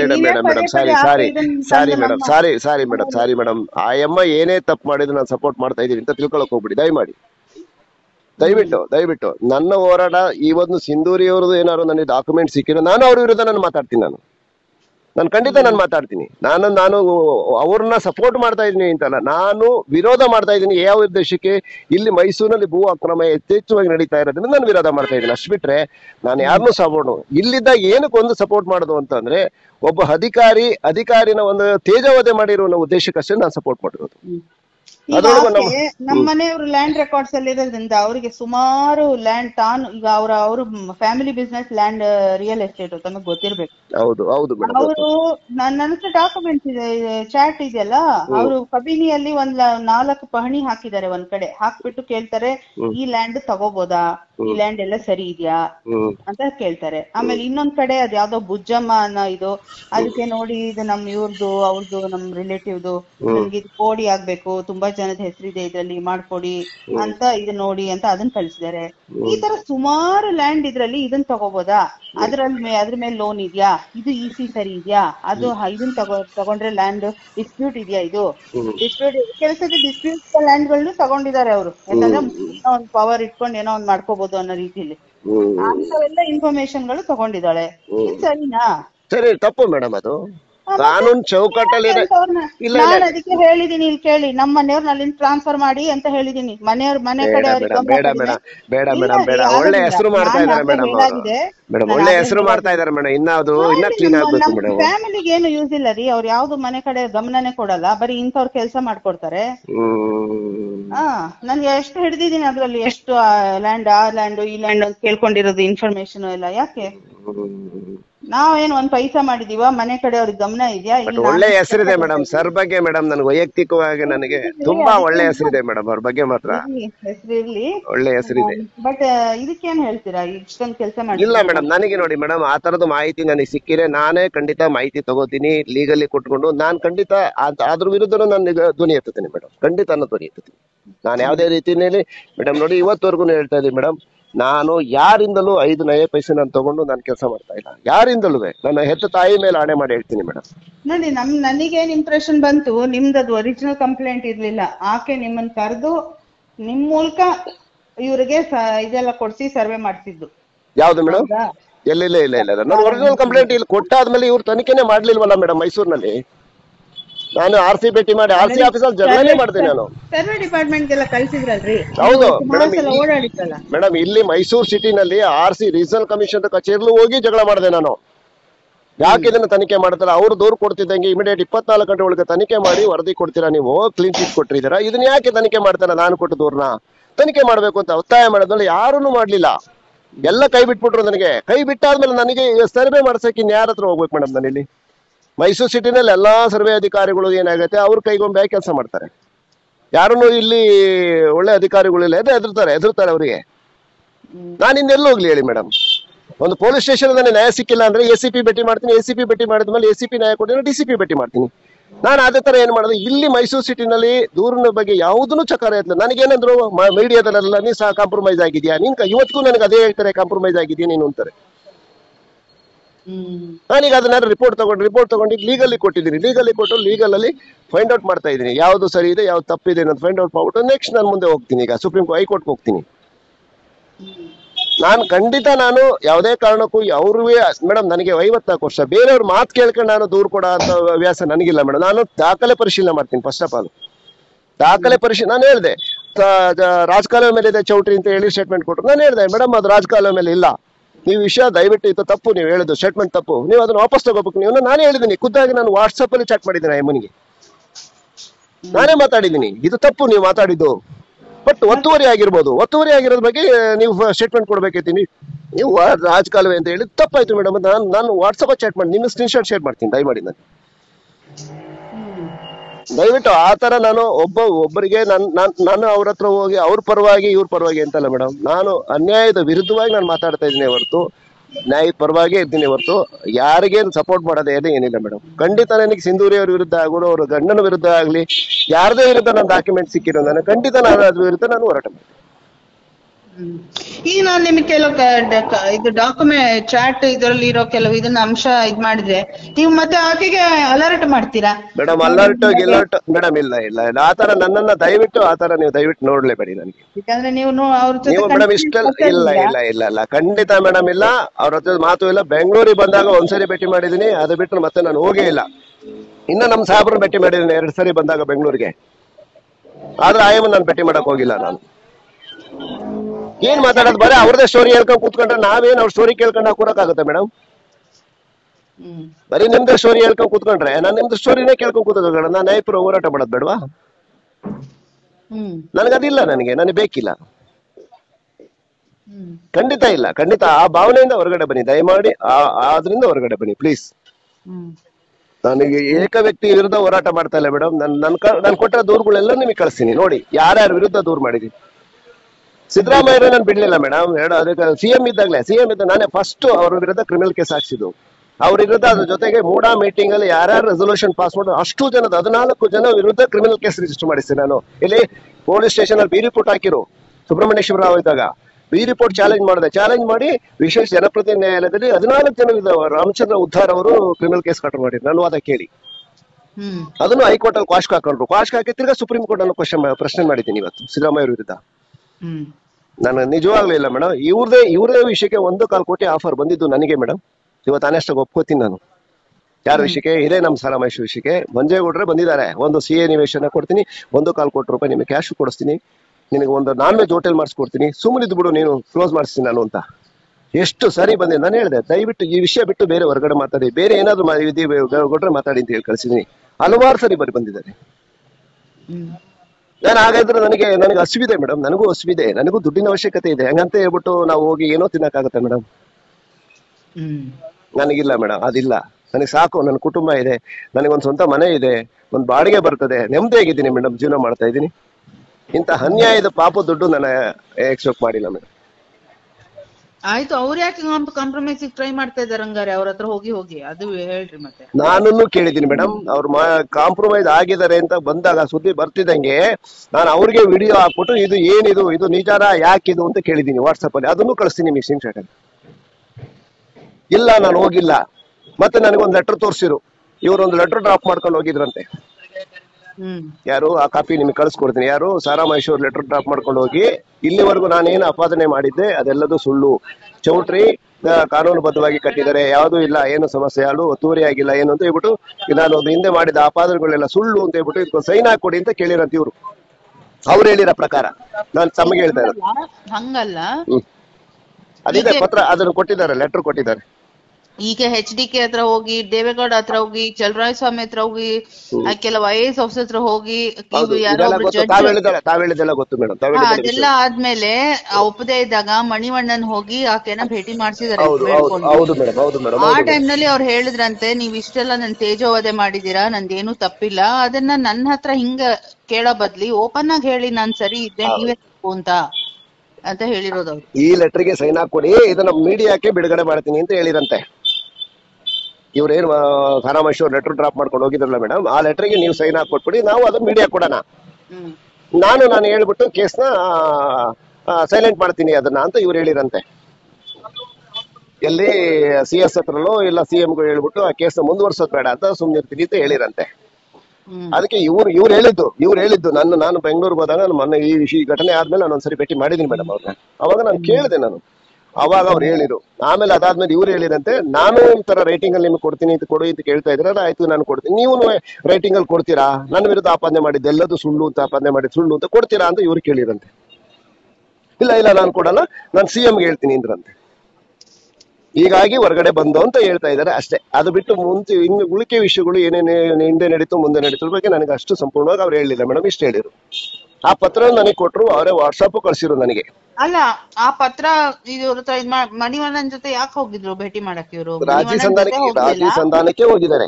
ಸಾರಿ ಮೇಡಮ್, ಆ ಅಮ್ಮ ಏನೇ ತಪ್ಪು ಮಾಡಿದ್ರು ನಾನು ಸಪೋರ್ಟ್ ಮಾಡ್ತಾ ಇದೀನಿ ಅಂತ ತಿಳ್ಕೊಳಕ್ ಹೋಗ್ಬಿಡಿ ದಯವಿಟ್ಟು. ನನ್ನ ಹೋರಾಟ ಇವತ್ತು ಸಿಂಧೂರಿ ಅವ್ರದ್ದು ಏನಾದ್ರು ನನಗೆ ಡಾಕ್ಯುಮೆಂಟ್ ಸಿಕ್ಕಿರೋ ನಾನು ಅವ್ರ ವಿರುದ್ಧ ನಾನು ಮಾತಾಡ್ತೀನಿ. ನಾನು ಖಂಡಿತ ಮಾತಾಡ್ತೀನಿ. ನಾನು ಅವ್ರನ್ನ ಸಪೋರ್ಟ್ ಮಾಡ್ತಾ ಇದೀನಿ ಅಂತಲ್ಲ, ನಾನು ವಿರೋಧ ಮಾಡ್ತಾ ಇದ್ದೀನಿ. ಯಾವ ಉದ್ದೇಶಕ್ಕೆ? ಇಲ್ಲಿ ಮೈಸೂರಿನಲ್ಲಿ ಭೂ ಅಕ್ರಮ ಯಥೇಚ್ಛವಾಗಿ ನಡೀತಾ ಇರೋದ್ರಿಂದ ನಾನು ವಿರೋಧ ಮಾಡ್ತಾ ಇದ್ದೀನಿ. ಅಷ್ಟು ಬಿಟ್ರೆ ನಾನು ಯಾರನ್ನೂ ಸಪೋರ್ಟ್ ಇಲ್ಲಿದ್ದಾಗ ಏನಕ್ಕೆ ಒಂದು ಸಪೋರ್ಟ್ ಮಾಡೋದು ಅಂತಂದ್ರೆ, ಒಬ್ಬ ಅಧಿಕಾರಿನ ಒಂದು ತೇಜವಧೆ ಮಾಡಿರೋ ಉದ್ದೇಶಕ್ಕಷ್ಟೇ ನಾನು ಸಪೋರ್ಟ್ ಮಾಡಿರೋದು. ನಮ್ಮ ಮನೆಯವರು ಲ್ಯಾಂಡ್ ರೆಕಾರ್ಡ್ಸ್ ಅಲ್ಲಿ ಇರೋದ್ರಿಂದ ಅವರಿಗೆ ಸುಮಾರು ಲ್ಯಾಂಡ್ ಈಗ ಅವ್ರ family business land real estate ತಮಗೆ ಗೊತ್ತಿರ್ಬೇಕು. ಅವರು ನನ್ನ ಹತ್ರ ಡಾಕ್ಯುಮೆಂಟ್ಸ್ ಇದೆ, ಚಾಟ್ ಇದೆಯಲ್ಲ, ಅವರು ಕಬಿನಿಯಲ್ಲಿ 4 ಪಹಣಿ ಹಾಕಿದ್ದಾರೆ. ಒಂದ್ ಕಡೆ ಹಾಕ್ಬಿಟ್ಟು ಕೇಳ್ತಾರೆ, ಈ ಲ್ಯಾಂಡ್ ತಗೋಬೋದಾ, ಈ ಲ್ಯಾಂಡ್ ಎಲ್ಲ ಸರಿ ಇದೆಯಾ ಅಂತ ಕೇಳ್ತಾರೆ. ಆಮೇಲೆ ಇನ್ನೊಂದ್ ಕಡೆ ಅದ್ ಯಾವ್ದೋ ಬುಜ್ಜಮ್ಮ ಅನ್ನೋ ಇದು, ಅದಕ್ಕೆ ನೋಡಿ ಇದು ನಮ್ ಇವ್ರದ್ದು ಅವ್ರದ್ದು ನಮ್ ರಿಲೇಟಿವ್ದು, ನನ್ಗೆ ಇದು ಕೋಡಿ ಆಗ್ಬೇಕು, ತುಂಬಾ ಜನದ ಹೆಸರಿದೆ ಇದ್ರಲ್ಲಿ, ಮಾಡ್ಕೊಡಿ ಅಂತ ಇದು ನೋಡಿ ಅಂತ ಅದನ್ನ ಕಳಿಸಿದ್ದಾರೆ. ಈ ತರ ಸುಮಾರು ಲ್ಯಾಂಡ್ ಇದ್ರಲ್ಲಿ ಇದನ್ನ ತಗೋಬೋದಾ, ಅದ್ರ ಮೇಲೆ ಲೋನ್ ಇದೆಯಾ, ಇದು EC ಸರಿ ಇದೆಯಾ, ಅದು ಇದನ್ನ ತಗೊಂಡ್ರೆ ಲ್ಯಾಂಡ್ ಡಿಸ್ಪ್ಯೂಟ್ ಇದೆಯಾ, ಇದು ಡಿಸ್ಪ್ಯೂಟ್ ಕೆಲಸದ ಡಿಸ್ಪ್ಯೂಟ್ ಲ್ಯಾಂಡ್ ಗಳನ್ನ ತಗೊಂಡಿದ್ದಾರೆ ಅವರು. ಯಾಕಂದ್ರೆ ಏನೋ ಒಂದ್ ಪವರ್ ಇಟ್ಕೊಂಡು ಏನೋ ಒಂದ್ ಮಾಡ್ಕೋಬಹುದು ಅನ್ನೋ ರೀತಿಯಲ್ಲಿ ಅಂತವೆಲ್ಲ ಇನ್ಫಾರ್ಮೇಶನ್ ಗಳು ತಗೊಂಡಿದ್ದಾಳೆ. ಸರಿನಾ? ಸರಿ, ತಪ್ಪು ಮೇಡಮ್, ಅದು ಕಾನೂನು ಚೌಕಟ್ಟಲ್ಲಿ ನಾನು ಅದಕ್ಕೆ ಹೇಳಿದೀನಿ, ಇಲ್ಲಿ ಕೇಳಿ, ನಮ್ಮ ಮನೆಯವ್ರನ್ನ ಅಲ್ಲಿಂದ ಟ್ರಾನ್ಸ್ಫರ್ ಮಾಡಿ ಅಂತ ಹೇಳಿದೀನಿ. ಮನೆ ಕಡೆ ಒಳ್ಳೆ ಹೆಸರು ಮಾಡ್ತಾ ಇದಾರೆ ಮೇಡಮ್, ಒಳ್ಳೆ ಹೆಸರು ಮಾಡ್ತಾ ಇದಾರೆ ಮೇಡಮ್. ಇನ್ನ ಕ್ಲೀನ್ ಆಗ್ಬೇಕು ಮೇಡಮ್. ಫ್ಯಾಮಿಲಿಗೆ ಏನು ಯೂಸ್ ಇಲ್ಲ ರೀ, ಅವ್ರು ಯಾವ್ದು ಮನೆ ಕಡೆ ಗಮನನೇ ಕೊಡಲ್ಲ, ಬರೀ ಇಂಥವ್ರ ಕೆಲಸ ಮಾಡ್ಕೊಡ್ತಾರೆ. ನನ್ಗೆ ಎಷ್ಟು ಹಿಡ್ದಿದೀನಿ ಅದ್ರಲ್ಲಿ, ಎಷ್ಟು ಲ್ಯಾಂಡ್, ಆ ಲ್ಯಾಂಡ್, ಈ ಲ್ಯಾಂಡ್ ಅಂತ ಕೇಳ್ಕೊಂಡಿರೋದು ಇನ್ಫಾರ್ಮೇಶನ್ ಎಲ್ಲ. ಯಾಕೆ ನಾವೇನು ಒಂದ್ ಪೈಸಾ ಮಾಡಿದೀವ? ಮನೆ ಕಡೆ ಅವ್ರಿಗೆ ಗಮನ ಇದೆಯಾ? ಒಳ್ಳೆ ಹೆಸರಿದೆ ಮೇಡಮ್ ಸರ್ ಬಗ್ಗೆ. ಮೇಡಮ್ ನನ್ಗೆ ವೈಯಕ್ತಿಕವಾಗಿ ನನಗೆ ತುಂಬಾ ಒಳ್ಳೆ ಹೆಸರಿದೆ ಮೇಡಮ್, ಅವ್ರ ಬಗ್ಗೆ ಮಾತ್ರ ಹೆಸರಿರ್ಲಿ, ಒಳ್ಳೆ ಹೆಸರಿದೆ. ಬಟ್ ಇದಕ್ಕೇನ್ ಹೇಳ್ತೀರಾ? ಇಷ್ಟೊಂದು ಕೆಲಸ ಮಾಡಿ ಇಲ್ಲ ಮೇಡಮ್, ನನಗೆ ನೋಡಿ ಮೇಡಮ್, ಆ ತರದ ಮಾಹಿತಿ ನನಗೆ ಸಿಕ್ಕಿದ್ರೆ ನಾನೇ ಖಂಡಿತ ಮಾಹಿತಿ ತಗೋತೀನಿ, ಲೀಗಲಿ ಕೊಟ್ಕೊಂಡು ನಾನು ಖಂಡಿತ ಅದ್ರ ವಿರುದ್ಧ ನಾನು ಧ್ವನಿ ಎತ್ತುತ್ತೇನೆ ಮೇಡಮ್, ಖಂಡಿತ ನಾನು ಧ್ವನಿ ಎತ್ತುತ್ತೀನಿ. ನಾನು ಯಾವ್ದೇ ರೀತಿಯಲ್ಲಿ ಮೇಡಮ್ ನೋಡಿ ಇವತ್ತವರೆಗೂ ಹೇಳ್ತಾ ಇದ್ದೀನಿ ಮೇಡಮ್, ನಾನು ಯಾರಿಂದಲೂ 5 ನಯ ಪೈಸೆ ನಾನು ತಗೊಂಡು ನಾನು ಕೆಲಸ ಮಾಡ್ತಾ ಇಲ್ಲ, ಯಾರಿಂದಲೂ. ನನ್ನ ಹೆತ್ತ ತಾಯಿ ಮೇಲೆ ಆಣೆ ಮಾಡಿ ಹೇಳ್ತೀನಿ ಮೇಡಮ್. ನೋಡಿ, ನನಗೇನ್ ಇಂಪ್ರೆಷನ್ ಬಂತು, ನಿಮ್ದದು ಒರಿಜಿನಲ್ ಕಂಪ್ಲೇಂಟ್ ಇರ್ಲಿಲ್ಲ. ಆಕೆ ನಿಮ್ಮನ್ನ ಕರೆದು ನಿಮ್ ಮೂಲಕ ಇವ್ರಿಗೆ ಇದೆಲ್ಲ ಕೊಡ್ಸಿ ಸರ್ವೆ ಮಾಡ್ತಿದ್ದು. ಯಾವ್ದು ಮೇಡಮ್? ಇಲ್ಲ ನಾನು ಒರಿಜಿನಲ್ ಕಂಪ್ಲೇಂಟ್ ಇಲ್ಲಿ ಕೊಟ್ಟಾದ್ಮೇಲೆ ಇವ್ರು ತನಿಖೆನೆ ಮಾಡ್ಲಿಲ್ವಲ್ಲ ಮೇಡಮ್ ಮೈಸೂರಿನಲ್ಲಿ. ನಾನು RC ಭೇಟಿ ಮಾಡಿ RC ಆಫೀಸಲ್ಲಿ ಜಗಳನೇ ಮಾಡ್ತೀನಿ ನಾನು. ಸರ್ವೆ ಡಿಪಾರ್ಟ್ಮೆಂಟ್ ಗೆಲ್ಲ ಕಳ್ಸಿದ್ರಲ್ರಿ? ಹೌದು ಓಡಾಡಿದ್ರಲ್ಲ ಮೇಡಮ್, ಇಲ್ಲಿ ಮೈಸೂರು ಸಿಟಿನಲ್ಲಿ RC ರೀಜನಲ್ ಕಮಿಷನ್ ಕಚೇರಿಲೂ ಹೋಗಿ ಜಗಳ ಮಾಡಿದೆ ನಾನು. ಯಾಕೆ ಇದನ್ನ ತನಿಖೆ ಮಾಡ್ತಾರ? ಅವ್ರು ದೂರು ಕೊಡ್ತಿದ್ದಂಗೆ ಇಮಿಡಿಯೇಟ್ 24 ಗಂಟೆ ಒಳಗೆ ತನಿಖೆ ಮಾಡಿ ವರದಿ ಕೊಡ್ತೀರಾ, ನೀವು ಕ್ಲೀನ್ ಚೀಟ್ ಕೊಟ್ಟಿದ್ದೀರಾ, ಇದನ್ನ ಯಾಕೆ ತನಿಖೆ ಮಾಡ್ತಾರ? ನಾನು ಕೊಟ್ಟು ದೂರನ ತನಿಖೆ ಮಾಡ್ಬೇಕು ಅಂತ ಒತ್ತಾಯ ಮಾಡೋದ್ರಲ್ಲಿ ಯಾರನ್ನು ಮಾಡ್ಲಿಲ್ಲ, ಎಲ್ಲ ಕೈ ಬಿಟ್ಬಿಟ್ರು. ನನಗೆ ಕೈ ಬಿಟ್ಟಾದ್ಮೇಲೆ ನನಗೆ ಸರ್ವೆ ಮಾಡ್ಸಕ್ಕೆ ಇನ್ಯಾರ ಹತ್ರ ಹೋಗ್ಬೇಕು ಮೇಡಮ್? ನಾನು ಇಲ್ಲಿ ಮೈಸೂರು ಸಿಟಿನಲ್ಲಿ ಎಲ್ಲಾ ಸರ್ವೆ ಅಧಿಕಾರಿಗಳು ಏನಾಗುತ್ತೆ, ಅವ್ರ ಕೈಗೊಂಬೆ ಕೆಲಸ ಮಾಡ್ತಾರೆ. ಯಾರನ್ನು ಇಲ್ಲಿ ಒಳ್ಳೆ ಅಧಿಕಾರಿಗಳಿಲ್ಲ, ಹೆದರ್ತಾರೆ ಅವರಿಗೆ. ನಾನು ಇನ್ನೆಲ್ಲ ಹೋಗ್ಲಿ ಹೇಳಿ ಮೇಡಮ್? ಒಂದು ಪೊಲೀಸ್ ಸ್ಟೇಷನ್ ನನಗೆ ನ್ಯಾಯ ಸಿಕ್ಕಿಲ್ಲ ಅಂದ್ರೆ ACP ಭೇಟಿ ಮಾಡ್ತೀನಿ, ACP ಭೇಟಿ ಮಾಡಿದ್ಮೇಲೆ ACP ನ್ಯಾಯ ಕೊಟ್ಟಿದ್ರೆ DCP ಭೇಟಿ ಮಾಡ್ತೀನಿ. ನಾನು ಅದೇ ತರ ಏನ್ ಮಾಡೋದು, ಇಲ್ಲಿ ಮೈಸೂರು ಸಿಟಿನಲ್ಲಿ ದೂರಿನ ಬಗ್ಗೆ ಯಾವುದನ್ನು ಚಕಾರ ಇರ್ತದೆ. ನನಗೇನಂದ್ರು ಮೀಡಿಯಾದಲ್ಲೆಲ್ಲ ನೀ ಸಹ ಕಾಂಪ್ರಮೈಸ್ ಆಗಿದ್ಯಾ, ನೀನ್ ಇವತ್ತಿಗೂ ನನಗೆ ಅದೇ ಹೇಳ್ತಾರೆ, ಕಾಂಪ್ರಮೈಸ್ ಆಗಿದ್ಯಾ ನೀನು ಅಂತಾರೆ. ನಾನೀಗ ಅದನ್ನ ರಿಪೋರ್ಟ್ ತಗೊಂಡು ಲೀಗಲ್ಲಿ ಕೊಟ್ಟಿದ್ದೀನಿ. ಲೀಗಲ್ಲಿ ಕೊಟ್ಟು ಲೀಗಲ್ ಅಲ್ಲಿ ಫೈಂಡ್ ಔಟ್ ಮಾಡ್ತಾ ಇದ್ದೀನಿ, ಯಾವ್ದು ಸರಿ ಇದೆ ಯಾವ್ದು ತಪ್ಪಿದೆ ಅನ್ನೋದು ಫೈಂಡ್ ಔಟ್ ಮಾಡ್ಬಿಟ್ಟು ನೆಕ್ಸ್ಟ್ ನಾನು ಮುಂದೆ ಹೋಗ್ತೀನಿ. ಈಗ ಹೈಕೋರ್ಟ್ ಹೋಗ್ತೀನಿ ನಾನು. ಖಂಡಿತ ನಾನು ಯಾವುದೇ ಕಾರಣಕ್ಕೂ ಅವ್ರಿಗೆ ಮೇಡಮ್, ನನಗೆ 54 ವರ್ಷ, ಬೇರೆಯವ್ರ ಮಾತು ಕೇಳ್ಕೊಂಡು ನಾನು ದೂರ ಕೊಡೋ ಅಂತ ಹವ್ಯಾಸ ನನಗಿಲ್ಲ ಮೇಡಮ್. ನಾನು ದಾಖಲೆ ಪರಿಶೀಲನೆ ಮಾಡ್ತೀನಿ. ಫಸ್ಟ್ ಆಫ್ ಆಲ್ ದಾಖಲೆ ಪರಿಶೀಲನೆ. ನಾನು ಹೇಳಿದೆ ರಾಜಕಾಲುವೆ ಮೇಲೆ ಇದೆ ಚೌಟ್ರಿ ಅಂತ ಹೇಳಿ ಸ್ಟೇಟ್ಮೆಂಟ್ ಕೊಟ್ಟರು. ನಾನು ಹೇಳಿದೆ ಮೇಡಮ್, ಅದು ರಾಜಕಾಲುವೆ ಮೇಲೆ ಇಲ್ಲ, ನೀವು ವಿಷಯ ದಯವಿಟ್ಟು ಇದು ತಪ್ಪು, ನೀವು ಹೇಳಿದ್ದು ಸ್ಟೇಟ್ಮೆಂಟ್ ತಪ್ಪು, ನೀವು ಅದನ್ನ ವಾಪಸ್ ತಗೋಬೇಕು. ನೀವು ನಾನೇ ಹೇಳಿದ್ದೀನಿ, ಖುದ್ದಾಗಿ ನಾನು ವಾಟ್ಸಪ್ ಅಲ್ಲಿ ಚಾಟ್ ಮಾಡಿದ್ದೀನಿ ಅಮ್ಮನಿಗೆ, ನಾನೇ ಮಾತಾಡಿದ್ದೀನಿ, ಇದು ತಪ್ಪು ನೀವು ಮಾತಾಡಿದ್ದು. ಬಟ್ ಒತ್ತುವರಿ ಆಗಿರೋದ್ ಬಗ್ಗೆ ನೀವು ಸ್ಟೇಟ್ಮೆಂಟ್ ಕೊಡ್ಬೇಕೈತಿ. ನೀವು ರಾಜಕಾಲುವೆ ಅಂತ ಹೇಳಿ ತಪ್ಪಾಯ್ತು ಮೇಡಮ್. ನಾನು ವಾಟ್ಸಪ್ ಚಾಟ್ ಮಾಡಿ ನಿಮ್ಮ ಸ್ಕ್ರೀನ್ ಶಾಟ್ ಶೇರ್ ಮಾಡ್ತೀನಿ ದಯಮಾಡಿ. ದಯವಿಟ್ಟು ಆ ತರ ನಾನು ಒಬ್ಬರಿಗೆ ನಾನು ಅವ್ರ ಹತ್ರ ಹೋಗಿ ಅವ್ರ ಪರವಾಗಿ ಇವ್ರ ಪರವಾಗಿ ಅಂತಲ್ಲ ಮೇಡಮ್. ನಾನು ಅನ್ಯಾಯದ ವಿರುದ್ಧವಾಗಿ ನಾನು ಮಾತಾಡ್ತಾ ಇದ್ದೀನಿ ಹೊರತು ನ್ಯಾಯದ ಪರವಾಗಿ ಇದ್ದೀನಿ ಹೊರತು ಯಾರಿಗೇನು ಸಪೋರ್ಟ್ ಮಾಡೋದೇ ಏನಿಲ್ಲ ಮೇಡಮ್. ಖಂಡಿತ ನನಗೆ ಸಿಂಧೂರಿ ಅವ್ರ ವಿರುದ್ಧ ಆಗೋರು, ಅವ್ರ ಗಂಡನ ವಿರುದ್ಧ ಆಗ್ಲಿ, ಯಾರದೇ ವಿರುದ್ಧ ನನ್ನ ಡಾಕ್ಯುಮೆಂಟ್ ಸಿಕ್ಕಿರೋ ನಾನು ಖಂಡಿತ ನಾನು ಅದ್ರ ವಿರುದ್ಧ ನಾನು ಹೋರಾಟ ಮಾಡ್ತೀನಿ. ಈಗ ನಾನು ನಿಮಗೆ ಕೆಲವು ಇದು ಡಾಕ್ಯುಮೆಂಟ್ ಚಾಟ್ ಇದರಲ್ಲಿ ಇರೋ ಕೆಲವು ಇದನ್ನ ಅಂಶ ಇದ್ ಮಾಡಿದ್ರೆ ನೀವು ಮತ್ತೆ ಆಕೆಗೆ ಅಲರ್ಟ್ ಮಾಡ್ತೀರಾ ಮೇಡಮ್? ಅಲರ್ಟ್ ಮೇಡಮ್ ಇಲ್ಲ ಆತರ ನನ್ನನ್ನ ದಯವಿಟ್ಟು ದಯವಿಟ್ಟು ನೋಡ್ಲೇಬೇಡಿ ನನಗೆ. ಯಾಕಂದ್ರೆ ನೀವು ಅವ್ರ ನೀವು ಮೇಡಮ್ ಇಲ್ಲ ಖಂಡಿತ ಮೇಡಮ್ ಇಲ್ಲ. ಅವ್ರ ಹತ್ರ ಮಾತು ಇಲ್ಲ. ಬೆಂಗಳೂರಿಗೆ ಬಂದಾಗ ಒಂದ್ಸರಿ ಭೇಟಿ ಮಾಡಿದೀನಿ, ಅದು ಬಿಟ್ಟು ಮತ್ತೆ ನಾನು ಹೋಗೇ ಇಲ್ಲ. ಇನ್ನ ನಮ್ ಸಾಹೇಬ್ರನ್ನ ಭೇಟಿ ಮಾಡಿದೀನಿ 2 ಸರಿ ಬಂದಾಗ ಬೆಂಗಳೂರಿಗೆ. ಆದ್ರೆ ಆಯಮ್ಮ ನಾನು ಭೇಟಿ ಮಾಡಕ್ ಹೋಗಿಲ್ಲ. ನಾನು ಏನ್ ಮಾತಾಡೋದು, ಬರೀ ಅವ್ರದೇ ಸ್ಟೋರಿ ಹೇಳ್ಕೊಂಡ್ ಕೂತ್ಕೊಂಡ್ರೆ ನಾವೇನ್ ಅವ್ರ ಸ್ಟೋರಿ ಕೇಳ್ಕೊಂಡ್ ಕೂರಕ್ಕಾಗುತ್ತೆ ಮೇಡಮ್? ಬರೀ ನಿಮ್ದೇ ಸ್ಟೋರಿ ಹೇಳ್ಕೊಂಡ್ ಕೂತ್ಕೊಂಡ್ರೆ ನಾನು ನಿಮ್ದು ಸ್ಟೋರಿನೇ ಕೇಳ್ಕೊಂಡ್ ಕೂತ್ಕೊಂಡ್ರೆ ನಾನು ನ್ಯಾಯಪುರ ಹೋರಾಟ ಮಾಡೋದ್ ಬೇಡವಾ? ನನಗದಿಲ್ಲ, ನನಗೆ ಬೇಕಿಲ್ಲ. ಖಂಡಿತ ಇಲ್ಲ. ಖಂಡಿತ ಆ ಭಾವನೆಯಿಂದ ಹೊರಗಡೆ ಬನ್ನಿ ದಯಮಾಡಿ. ಆದ್ರಿಂದ ಹೊರಗಡೆ ಬನ್ನಿ ಪ್ಲೀಸ್. ನನಗೆ ಏಕ ವ್ಯಕ್ತಿ ವಿರುದ್ಧ ಹೋರಾಟ ಮಾಡ್ತಾ ಇಲ್ಲ ಮೇಡಮ್. ನಾನು ಕೊಟ್ಟ ದೂರುಗಳೆಲ್ಲ ನಿಮಗೆ ಕಳಿಸ್ತೀನಿ ನೋಡಿ, ಯಾರ್ಯಾರ ವಿರುದ್ಧ ದೂರು ಮಾಡಿದೀನಿ. ಸಿದ್ದರಾಮಯ್ಯ ನಾನು ಬಿಡ್ಲಿಲ್ಲ ಮೇಡಮ್. ಅದಕ್ಕೆ ಸಿಎಂ ಇದ್ದ ನಾನೇ ಫಸ್ಟ್ ಅವ್ರ ವಿರುದ್ಧ ಕ್ರಿಮಿನಲ್ ಕೇಸ್ ಹಾಕ್ಸಿದ್ದು. ಅವ್ರ ವಿರುದ್ಧ ಅದ್ರ ಜೊತೆಗೆ ಮೂಡಾ ಮೀಟಿಂಗ್ ಅಲ್ಲಿ ಯಾರ್ಯಾರು ರೆಸೊಲ್ಯೂಷನ್ ಪಾಸ್ ಮಾಡಿ ಅಷ್ಟು ಜನದ 14 ಜನ ವಿರುದ್ಧ ಕ್ರಿಮಿನಲ್ ಕೇಸ್ ರಿಜಿಸ್ಟರ್ ಮಾಡಿಸ್ತೀನಿ ನಾನು. ಇಲ್ಲಿ ಪೊಲೀಸ್ ಸ್ಟೇಷನ್ ಅಲ್ಲಿ ಬಿ ರಿಪೋರ್ಟ್ ಹಾಕಿರು. ಸುಬ್ರಹ್ಮಣ್ಯ ರಾವ್ ಇದ್ದಾಗ ಬಿ ರಿಪೋರ್ಟ್ ಚಾಲೆಂಜ್ ಮಾಡಿ ವಿಶೇಷ ಜನಪ್ರತಿನಿಧಿ ನ್ಯಾಯಾಲಯದಲ್ಲಿ 14 ಜನ ರಾಮಚಂದ್ರ ಉದ್ದಾರ್ ಅವರು ಕ್ರಿಮಿನಲ್ ಕೇಸ್ ಕಟ್ ಮಾಡಿದ್ರು ನಾನು ವಾದ ಕೇಳಿ. ಅದನ್ನು ಹೈಕೋರ್ಟ್ ಅಲ್ಲಿ ಕ್ವಾಶ್ ಹಾಕೊಂಡ್ರು. ಕ್ವಾಶ್ ಹಾಕಿ ತಿರ್ಗಾ ಸುಪ್ರೀಂ ಕೋರ್ಟ್ ಅನ್ನು ಪ್ರಶ್ನೆ ಮಾಡಿದ್ದೀನಿ ಇವತ್ತು ಸಿದ್ದರಾಮಯ್ಯ ವಿರುದ್ಧ. ನಾನು ನಿಜವಾಗ್ಲೂ ಇಲ್ಲ ಮೇಡಮ್. ಇವ್ರದೇ ವಿಷಯಕ್ಕೆ 1.25 ಕೋಟಿ ಆಫರ್ ಬಂದಿದ್ದು ನನಗೆ ಮೇಡಮ್. ಇವತ್ತು ಅನೆಸ್ಟಾಗಿ ಒಪ್ಕೋತೀನಿ ನಾನು. ಯಾರ ವಿಷಯಕ್ಕೆ? ಇದೇ ನಮ್ಮ ಸಾರಾಮಹೇಶ್ವರ ವಿಷಯಕ್ಕೆ ಮಂಜೇಗೌಡ್ರೆ ಬಂದಿದ್ದಾರೆ. ಒಂದು CA ನಿವೇಶನ ಕೊಡ್ತೀನಿ, 1.25 ಕೋಟಿ ರೂಪಾಯಿ ನಿಮಗೆ ಕ್ಯಾಶ್ ಕೊಡಿಸ್ತೀನಿ, ನಿನಗೆ ಒಂದು ನಾನ್ ವೆಜ್ ಹೋಟೆಲ್ ಮಾಡಿಸ್ಕೊಡ್ತೀನಿ, ಸುಮ್ಮನಿದ್ ಬಿಡು ನೀನು, ಕ್ಲೋಸ್ ಮಾಡಿಸ್ತೀನಿ ನಾನು ಅಂತ ಎಷ್ಟು ಸರಿ ಬಂದೆ. ನಾನು ಹೇಳಿದೆ ದಯವಿಟ್ಟು ಈ ವಿಷಯ ಬಿಟ್ಟು ಬೇರೆ ಹೊರಗಡೆ ಮಾತಾಡಿ, ಬೇರೆ ಏನಾದ್ರು ಕೊಟ್ರೆ ಮಾತಾಡಿ ಅಂತ ಹೇಳಿ ಕಳಿಸಿದೀನಿ. ಹಲವಾರು ಸರಿ ಬಂದಿದ್ದಾರೆ. ನಾನು ಹಾಗಾದ್ರೆ ನನಗೆ ಹಸಿವಿದೆ ಮೇಡಮ್, ನನಗೂ ಹಸಿವಿದೆ, ನನಗೂ ದುಡ್ಡಿನ ಅವಶ್ಯಕತೆ ಇದೆ. ಹಂಗಂತ ಹೇಳ್ಬಿಟ್ಟು ನಾವು ಹೋಗಿ ಏನೋ ತಿನ್ನಕ್ಕಾಗತ್ತೆ ಮೇಡಮ್? ನನಗಿಲ್ಲ ಮೇಡಮ್, ಅದಿಲ್ಲ. ನನಗೆ ಸಾಕು, ನನ್ನ ಕುಟುಂಬ ಇದೆ, ನನಗೊಂದು ಸ್ವಂತ ಮನೆ ಇದೆ, ಒಂದು ಬಾಡಿಗೆ ಬರ್ತದೆ, ನೆಮ್ಮದಿಯಾಗಿದ್ದೀನಿ ಮೇಡಮ್, ಜೀವನ ಮಾಡ್ತಾ ಇದ್ದೀನಿ. ಇಂಥ ಅನ್ಯಾಯದ ಪಾಪ ದುಡ್ಡು ನಾನು ಎಕ್ಸ್ಪೆಕ್ಟ್ ಮಾಡಿಲ್ಲ ಮೇಡಮ್. ಆಯ್ತು, ಅವ್ರು ಯಾಕೆ ಕಾಂಪ್ರಮೈಸ್ ಟ್ರೈ ಮಾಡ್ತಾ ಇದಾರೆ ಹಂಗಾರೆ? ಅವ್ರ ಹತ್ರ ಹೋಗಿ ಅದು ಹೇಳ್ರಿ ಮತ್ತೆ. ನಾನು ಕೇಳಿದ್ದೀನಿ ಮೇಡಮ್, ಅವ್ರು ಕಾಂಪ್ರಮೈಸ್ ಆಗಿದ್ದಾರೆ ಅಂತ ಬಂದಾಗ ಸುದ್ದಿ ಬರ್ತಿದ್ದಂಗೆ ನಾನು ಅವ್ರಿಗೆ ವಿಡಿಯೋ ಹಾಕ್ಬಿಟ್ಟು ಇದು ನಿಜಾನ ಯಾಕಿದು ಅಂತ ಕೇಳಿದ್ದೀನಿ ವಾಟ್ಸಪ್ ಅಲ್ಲಿ. ಅದನ್ನು ಕಳಿಸ್ತೀನಿ ನಿಮಗೆ ಸ್ಕ್ರೀನ್ ಶಾಟ್. ಇಲ್ಲ ನಾನು ಹೋಗಿಲ್ಲ. ಮತ್ತೆ ನನಗೊಂದು ಲೆಟರ್ ತೋರಿಸಿರು, ಇವರೊಂದು ಲೆಟರ್ ಡ್ರಾಪ್ ಮಾಡ್ಕೊಂಡು ಹೋಗಿದ್ರಂತೆ. ಯಾರು? ಆ ಕಾಪಿ ನಿಮ್ಗೆ ಕಳಿಸ್ಕೊಡ್ತೀನಿ. ಯಾರು? ಸಾರಾಮಹೇಶ್ವರ್ ಲೆಟರ್ ಡ್ರಾಪ್ ಮಾಡ್ಕೊಂಡು ಹೋಗಿ ಇಲ್ಲಿವರೆಗೂ ನಾನೇನು ಅಪಾದನೆ ಮಾಡಿದ್ದೆ ಅದೆಲ್ಲದೂ ಸುಳ್ಳು. ಚೌಟ್ರಿ ಕಾನೂನುಬದ್ಧವಾಗಿ ಕಟ್ಟಿದ್ದಾರೆ, ಯಾವ್ದು ಇಲ್ಲ, ಏನು ಸಮಸ್ಯೆ ಯಾರು ಒತ್ತುವರಿ ಆಗಿಲ್ಲ ಏನು ಅಂತ ಹೇಳ್ಬಿಟ್ಟು ನಾನು ಒಂದು ಹಿಂದೆ ಮಾಡಿದ ಆಪಾದನೆಗಳೆಲ್ಲ ಸುಳ್ಳು ಅಂತ ಹೇಳ್ಬಿಟ್ಟು ಇದಕ್ಕೆ ಸೈನ್ ಹಾಕೊಡಿ ಅಂತ ಕೇಳಿರಂತ ಇವ್ರು. ಅವ್ರು ಹೇಳಿರೋ ಪ್ರಕಾರ ನಾನು ತಮಗೆ ಹೇಳ್ತಾ ಇರೋದು ಹಂಗಲ್ಲ. ಅದಿದೆ ಪತ್ರ, ಅದನ್ನು ಕೊಟ್ಟಿದ್ದಾರೆ, ಲೆಟರ್ ಕೊಟ್ಟಿದ್ದಾರೆ. ಈಗ HDK ಹತ್ರ ಹೋಗಿ, ದೇವೇಗೌಡ ಹತ್ರ ಹೋಗಿ, ಚಲರಾಯ ಸ್ವಾಮಿ ಹತ್ರ ಹೋಗಿ, ಕೆಲವು IAS ಆಫೀಸರ್ ಹತ್ರ ಹೋಗಿ, ತಾವೇಳಿದೆಲ್ಲ ಗೊತ್ತು ಮೇಡಮ್. ಅದೆಲ್ಲ ಆದ್ಮೇಲೆ ಒಪ್ಪದೇ ಇದ್ದಾಗ ಮಣಿವಣ್ಣನ್ ಹೋಗಿ ಆಕೆನ ಭೇಟಿ ಮಾಡ್ಸಿದಾರೆ. ಆ ಟೈಮ್ ನಲ್ಲಿ ಅವ್ರು ಹೇಳಿದ್ರಂತೆ, ನೀವ್ ಇಷ್ಟೆಲ್ಲ ನನ್ ತೇಜೋವಧೆ ಮಾಡಿದೀರಾ, ನಂದೇನು ತಪ್ಪಿಲ್ಲ, ಅದನ್ನ ನನ್ನ ಹತ್ರ ಹಿಂಗ ಕೇಳೋ ಬದ್ಲಿ ಓಪನ್ ಆಗಿ ಹೇಳಿ ನಾನ್ ಸರಿ ಇದ್ದೆ, ನೀವೇ ತಪ್ಪು ಅಂತ ಹೇಳಿರೋದು. ಈ ಲೆಟರ್ಗೆ ಸೈನ್ ಹಾಕೊಡಿ, ಇದನ್ನ ಮೀಡಿಯಾಕ್ಕೆ ಬಿಡುಗಡೆ ಮಾಡ್ತೀನಿ ಅಂತ ಹೇಳಿರಂತೆ. ಇವ್ರೇನು ಸಾರಾಮಹೇಶ್ವರ್ ಲೆಟರ್ ಡ್ರಾಪ್ ಮಾಡ್ಕೊಂಡು ಹೋಗಿದ್ರಲ್ಲ ಮೇಡಮ್, ಆ ಲೆಟರ್ಗೆ ನೀವು ಸೈನ್ ಹಾಕೊಟ್ಬಿಡಿ, ನಾವು ಅದನ್ನ ಮೀಡಿಯಾ ಕೊಡೋಣ. ನಾನು ಹೇಳ್ಬಿಟ್ಟು ಕೇಸ್ನ ಸೈಲೆಂಟ್ ಮಾಡ್ತೀನಿ ಅದನ್ನ ಅಂತ ಇವ್ರು ಹೇಳಿರಂತೆ. ಎಲ್ಲಿ CS ಹತ್ರನೋ ಇಲ್ಲ CMಗೂ ಹೇಳ್ಬಿಟ್ಟು ಆ ಕೇಸ್ನ ಮುಂದುವರ್ಸೋದ್ ಬೇಡ ಅಂತ ಸುಮ್ನಿರ್ತೀನಿ ಅಂತ ಹೇಳಿರಂತೆ. ಅದಕ್ಕೆ ಇವ್ರು ಹೇಳಿದ್ದು ನಾನು ಬೆಂಗಳೂರಿಗೆ ಹೋದಾಗ ಮೊನ್ನೆ ಈ ಘಟನೆ ಆದ್ಮೇಲೆ ನಾನು ಒಂದ್ಸರಿ ಭೇಟಿ ಮಾಡಿದೀನಿ ಮೇಡಮ್ ಅವ್ರನ್ನ. ಅವಾಗ ನಾನು ಕೇಳಿದೆ, ಅವಾಗ ಅವ್ರು ಹೇಳಿರು. ಆಮೇಲೆ ಅದಾದ್ಮೇಲೆ ಇವ್ರು ಹೇಳಿರಂತೆ, ನಾನು ಈ ತರ ರೈಟಿಂಗ್ ಅಲ್ಲಿ ನಿಮ್ಗೆ ಕೊಡ್ತೀನಿ ಅಂತ ಕೊಡು ಅಂತ ಕೇಳ್ತಾ ಇದ್ರೆ, ಆಯ್ತು ನಾನು ಕೊಡ್ತೀನಿ, ನೀವು ರೈಟಿಂಗ್ ಅಲ್ಲಿ ಕೊಡ್ತೀರಾ, ನನ್ನ ವಿರುದ್ಧ ಆಪಾದನೆ ಮಾಡಿದ್ದು ಎಲ್ಲದೂ ಸುಳ್ಳು ಅಂತ ಆಪಾದನೆ ಮಾಡಿದ್ದು ಸುಳ್ಳು ಅಂತ ಕೊಡ್ತೀರಾ ಅಂತ ಇವ್ರು ಕೇಳಿರಂತೆ. ಇಲ್ಲ ನಾನು ಕೊಡಲ್ಲ, ನಾನು CMಗೆ ಹೇಳ್ತೀನಿ ಅಂದ್ರಂತೆ. ಹೀಗಾಗಿ ಹೊರಗಡೆ ಬಂದು ಅಂತ ಹೇಳ್ತಾ ಇದ್ದಾರೆ ಅಷ್ಟೇ. ಅದು ಬಿಟ್ಟು ಮುಂಚೆ ಇನ್ನು ಉಳಿಕೆ ವಿಷಯಗಳು ಏನೇನೇ ಹಿಂದೆ ನಡೀತು ಮುಂದೆ ನಡೀತು ಬಗ್ಗೆ ನನಗೆ ಅಷ್ಟು ಸಂಪೂರ್ಣವಾಗಿ ಅವ್ರು ಹೇಳಿಲ್ಲ ಮೇಡಮ್, ಇಷ್ಟು ಹೇಳಿರು. ಆ ಪತ್ರ ನನಗೆ ಕೊಟ್ಟರು, ಅವರೇ ವಾಟ್ಸಾಪ್ ಕಳ್ಸಿರು ನನಗೆ. ಅಲ್ಲ, ಆ ಪತ್ರ ಮಣಿವಣ್ಣನ್ ಜೊತೆ ಯಾಕೆ ಹೋಗಿದ್ರು ಭೇಟಿ ಮಾಡಕ್ಕೆ? ಇವರು ರಾಜಿ ಸಂಧಾನಕ್ಕೆ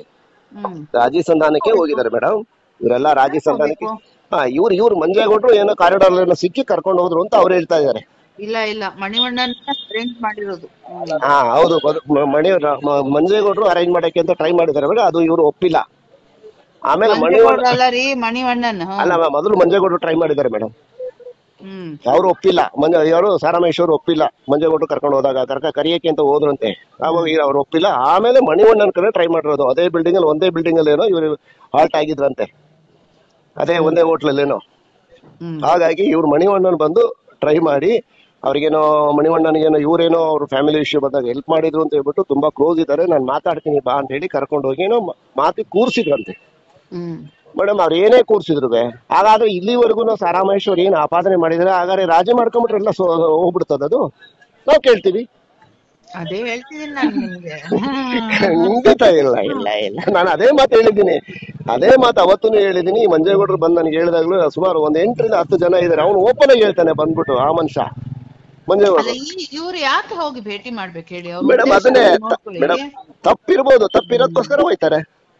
ಹೋಗಿದ್ದಾರೆ ಮೇಡಮ್. ಇವರೆಲ್ಲ ರಾಜಿ ಸಂಧಾನಕ್ಕೆ ಇವ್ರು ಮಂಜೇಗೌಡರು ಏನೋ ಕಾರಿಡಾರ್ ಏನೋ ಸಿಕ್ಕಿ ಕರ್ಕೊಂಡು ಹೋದ್ರು ಅಂತ ಅವ್ರು ಹೇಳ್ತಾ ಇದಾರೆ. ಇಲ್ಲ ಮಣಿವಣ್ಣನ್ ಅರೇಂಜ್ ಮಾಡಿರೋದು. ಹೌದು, ಮಂಜೇಗೌಡರು ಅರೇಂಜ್ ಮಾಡಕ್ಕೆ ಅಂತ ಟ್ರೈ ಮಾಡಿದಾರೆ ಮೇಡಮ್, ಅದು ಇವ್ರು ಒಪ್ಪಿಲ್ಲ. ಆಮೇಲೆ ಮಣಿವಣ್ಣನ್ ಅಲ್ಲ, ಮೊದಲು ಮಂಜೇಗೌಡರು ಟ್ರೈ ಮಾಡಿದ್ದಾರೆ ಮೇಡಮ್, ಅವ್ರು ಒಪ್ಪಿಲ್ಲ. ಅವರು ಸಾರಾಮಹೇಶ್ವರ್ ಒಪ್ಪಿಲ್ಲ, ಮಂಜೇಗೌಡರು ಕರ್ಕೊಂಡು ಹೋದಾಗ ಕರಿಯಕ್ಕೆ ಅಂತ ಹೋದ್ರಂತೆ, ಅವಾಗ ಅವ್ರು ಒಪ್ಪಿಲ್ಲ. ಆಮೇಲೆ ಮಣಿವಣ್ಣನ್ ಕಡೆ ಟ್ರೈ ಮಾಡಿರೋದು, ಅದೇ ಒಂದೇ ಬಿಲ್ಡಿಂಗ್ ಅಲ್ಲಿ ಏನೋ ಇವ್ರು ಹಾಲ್ಟ್ ಆಗಿದ್ರಂತೆ, ಅದೇ ಒಂದೇ ಹೋಟ್ಲಲ್ಲೇನೋ. ಹಾಗಾಗಿ ಇವ್ರು ಮಣಿವಣ್ಣನ್ ಬಂದು ಟ್ರೈ ಮಾಡಿ ಅವ್ರಿಗೇನೋ ಮಣಿವಣ್ಣನಿಗೇನೋ ಇವ್ರೇನೋ ಅವ್ರ ಫ್ಯಾಮಿಲಿ ಇಶ್ಯೂ ಬಂದಾಗ ಹೆಲ್ಪ್ ಮಾಡಿದ್ರು ಅಂತ ಹೇಳ್ಬಿಟ್ಟು ತುಂಬಾ ಕ್ಲೋಸ್ ಇದ್ದಾರೆ, ನಾನು ಮಾತಾಡ್ತೀನಿ ಬಾ ಅಂತ ಹೇಳಿ ಕರ್ಕೊಂಡು ಹೋಗಿ ಏನೋ ಮಾತಿ ಕೂರ್ಸಿದ್ರಂತೆ ಮೇಡಮ್. ಅವ್ರು ಏನೇ ಕೂರ್ಸಿದ್ರು ಹಾಗಾದ್ರೆ ಇಲ್ಲಿವರೆಗೂ ಸಾರಾಮಹೇಶ್ವರ್ ಏನ್ ಆಪಾದನೆ ಮಾಡಿದ್ರೆ ಹಾಗಾದ್ರೆ ರಾಜಿ ಮಾಡ್ಕೊಂಡ್ಬಿಟ್ರೆ ಎಲ್ಲ ಹೋಗ್ಬಿಡ್ತದ? ನಾವ್ ಕೇಳ್ತೀವಿ. ಅದೇ ಹೇಳ್ತಿದ್ದೀನಿ ನಾನು ನಿಮ್ಗೆ. ಖಂಡಿತ ಇಲ್ಲ. ನಾನು ಅದೇ ಮಾತು ಹೇಳಿದ್ದೀನಿ, ಅದೇ ಮಾತು ಅವತ್ತೂ ಹೇಳಿದೀನಿ. ಮಂಜೇಗೌಡರು ಬಂದು ನನಗೆ ಹೇಳಿದಾಗ್ಲೂ ಸುಮಾರು 8 ರಿಂದ 10 ಜನ ಇದಾರೆ. ಅವನು ಓಪನ್ ಆಗಿ ಹೇಳ್ತಾನೆ ಬಂದ್ಬಿಟ್ಟು, ಆ ಮನುಷ್ಯ ಮಂಜೇಗೌಡರು. ಇವ್ರು ಯಾಕೆ ಹೋಗಿ ಭೇಟಿ ಮಾಡ್ಬೇಕು ಹೇಳಿ? ಮೇಡಮ್ ಅದನ್ನೇ ಮೇಡಮ್, ತಪ್ಪಿರ್ಬೋದು, ತಪ್ಪಿರೋದಕ್ಕೋಸ್ಕರ ಹೋಯ್ತಾರೆ.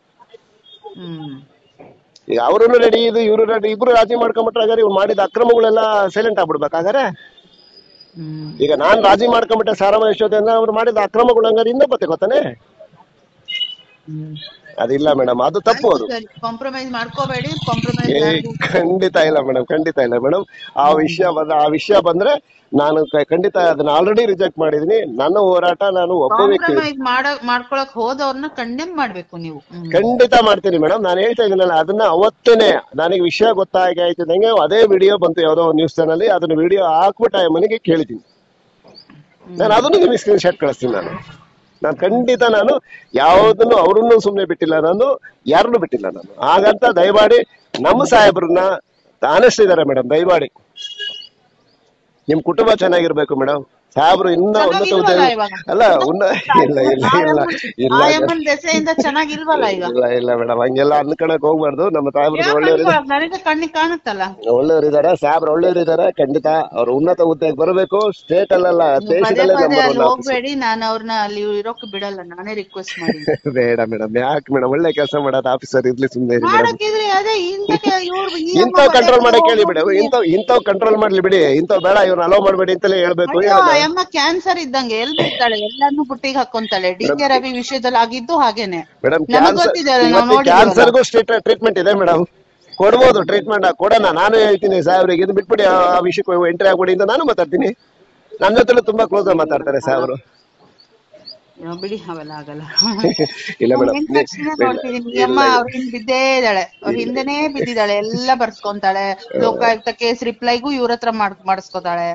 ಈಗ ಅವ್ರನ್ನು ರೆಡಿ, ಇವ್ರು ರೆಡಿ, ಇಬ್ರು ರಾಜಿ ಮಾಡ್ಕೊಂಡ್ಬಿಟ್ರೆ ಹಾಗಾದ್ರೆ ಇವ್ರು ಮಾಡಿದ ಅಕ್ರಮಗಳೆಲ್ಲ ಸೈಲೆಂಟ್ ಆಗ್ಬಿಡ್ಬೇಕಾಗಾರೆ. ಈಗ ನಾನ್ ರಾಜಿ ಮಾಡ್ಕೊಂಡ್ಬಿಟ್ಟೆ ಸಾರಾಮಹೇಶ್ವರ್ ಅವ್ರು ಮಾಡಿದ ಅಕ್ರಮಗಳು ಹಂಗಾರೆ ಹಿಂದೆ ಬತ್ತೆ ಗೊತ್ತಾನೆ. ಅದಿಲ್ಲ ಮೇಡಮ್, ಅದು ತಪ್ಪು. ಅದು ಕಾಂಪ್ರಮೈಸ್ ಮಾಡ್ಕೋಬೇಡಿ. ಖಂಡಿತ ಇಲ್ಲ ಮೇಡಮ್. ಆ ವಿಷಯ ಬಂದ್ರೆ ನಾನು ಖಂಡಿತ ಅದನ್ನ ಆಲ್ರೆಡಿ ರಿಜೆಕ್ಟ್ ಮಾಡಿದೀನಿ. ನನ್ನ ಹೋರಾಟ, ನಾನು ಒಬ್ಬ ವ್ಯಕ್ತಿ ಮಾಡ್ಕೊಳಕ್ ಹೋದವ್ರನ್ನ ಕಂಡೆಮ್ ಮಾಡ್ಬೇಕು ನೀವು. ಖಂಡಿತ ಮಾಡ್ತೀನಿ ಮೇಡಮ್. ನಾನು ಹೇಳ್ತಾ ಇದೀನಲ್ಲ, ಅದನ್ನ ಅವತ್ತೇನೆ ನನಗೆ ವಿಷಯ ಗೊತ್ತಾಗಿ ಆಯ್ತಿದಂಗೆ ಅದೇ ವಿಡಿಯೋ ಬಂತು ಯಾವ್ದೋ ನ್ಯೂಸ್ ಚಾನಲ್, ಅದನ್ನ ವಿಡಿಯೋ ಹಾಕ್ಬಿಟ್ಟು ಮನೆಗೆ ಕೇಳಿದ್ದೀನಿ ನಾನು. ಅದನ್ನು ನಿಮಗೆ ಸ್ಕ್ರೀನ್ ಶಾಟ್ ಕಳಿಸ್ತೀನಿ. ನಾನು ಖಂಡಿತ ನಾನು ಯಾವ್ದನ್ನು ಅವ್ರನ್ನು ಸುಮ್ನೆ ಬಿಟ್ಟಿಲ್ಲ, ನಾನು ಯಾರನ್ನು ಬಿಟ್ಟಿಲ್ಲ ನಾನು. ಹಾಗಂತ ದಯಮಾಡಿ ನಮ್ಮ ಸಾಹೇಬ್ರನ್ನ ಆನೆಸ್ಟ್ ಇದಾರೆ ಮೇಡಮ್, ದಯಮಾಡಿ ನಿಮ್ ಕುಟುಂಬ ಚೆನ್ನಾಗಿರ್ಬೇಕು ಮೇಡಮ್. ಸಾಹೇಬ್ರು ಇನ್ನ ಉನ್ನತ ಹುದ್ದೆ ಅಲ್ಲ ಇಲ್ಲ ಮೇಡಮ್, ಹಂಗೆಲ್ಲ ಅನ್ಕೊಳಕ್ ಹೋಗ್ಬಾರ್ದು. ನಮ್ಮ ಸಾಹೇಬ್ರು ಒಳ್ಳೆಯವರಿದ್ದಾರೆ, ಸಾಹೇಬ್ರು ಒಳ್ಳೆಯವರಿದ್ದಾರೆ. ಖಂಡಿತ ಅವ್ರು ಉನ್ನತ ಹುದ್ದೆಗೆ ಬರಬೇಕು. ಸ್ಟೇಟ್ ಅಲ್ಲ, ದೇಶದಲ್ಲೇ ಹೋಗ್ಬೇಡಿ. ನಾನು ಅವ್ರನ್ನ ಅಲ್ಲಿ ಇರೋಕೆ ಬಿಡಲ್ಲ, ನಾನೇ ರಿಕ್ವೆಸ್ಟ್ ಮಾಡಿ. ಬೇಡ ಮೇಡಮ್, ಯಾಕೆ ಮೇಡಮ್, ಒಳ್ಳೆ ಕೆಲಸ ಮಾಡೋದು ಆಫೀಸರ್ ಇರ್ಲಿ, ಸುಮ್ಮನೆ ಇಂಥವ್ ಕಂಟ್ರೋಲ್ ಮಾಡಕ್ ಹೇಳಿ ಬಿಡಿ. ಇಂಥವ್ ಕಂಟ್ರೋಲ್ ಮಾಡ್ಲಿ ಬಿಡಿ, ಇಂಥವ್ ಬೇಡ, ಇವ್ರನ್ನ ಅಲೋ ಮಾಡ್ಬೇಡಿ ಅಂತಲೇ ಹೇಳ್ಬೇಕು. ಕ್ಯಾನ್ಸರ್ ಇದ್ದಂಗೆ ಎಲ್ಲಿ ಬಿಡ್ತಾಳೆ, ಎಲ್ಲಾನು ಬುಟ್ಟಿಗೆ ಹಾಕೊಂತಾಳೆ. DK ರವಿ ವಿಷಯದಲ್ಲಿ ಆಗಿದ್ದು ಹಾಗೇನೆ ಮೇಡಮ್. ಕ್ಯಾನ್ಸರ್ಗೂ ಟ್ರೀಟ್ಮೆಂಟ್ ಇದೆ ಮೇಡಮ್, ಕೊಡ್ಬೋದು ಟ್ರೀಟ್ಮೆಂಟ್, ಕೊಡೋಣ. ನಾನು ಹೇಳ್ತೀನಿ ಸಾಹೇಬ್ರಿಗೆ, ಇದು ಬಿಟ್ಬಿಡಿ, ಆ ವಿಷಯಕ್ಕೆ ಎಂಟ್ರಿ ಆಗ್ಬಿಡಿ ಅಂತ ನಾನು ಮಾತಾಡ್ತೀನಿ. ನನ್ನ ಜೊತೆ ತುಂಬಾ ಕ್ಲೋಸ್ ಆಗಿ ಮಾತಾಡ್ತಾರೆ ಸಾಹೇಬ್ರು. ಬಿಡಿ ಅವೆಲ್ಲ ಆಗಲ್ಲ. ಇಲ್ಲ ನಾನ್ ಮೇಡಮ್, ಹೆಂಗ್ ತಕ್ಷಣ ನೋಡ್ತಿದೀನಿ ಈ ಅಮ್ಮ ಅವ್ರ ಹಿಂದ್ ಬಿದ್ದೇ ಇದ್ದಾಳೆ, ಅವ್ರ ಹಿಂದೆನೇ ಬಿದ್ದಿದ್ದಾಳೆ, ಎಲ್ಲ ಬರ್ಸ್ಕೊಂತಾಳೆ, ಲೋಕಾಯುಕ್ತ ಕೇಸ್ ರಿಪ್ಲೈಗೂ ಇವ್ರ ಹತ್ರ ಮಾಡಿಸ್ಕೊತಾಳೆ.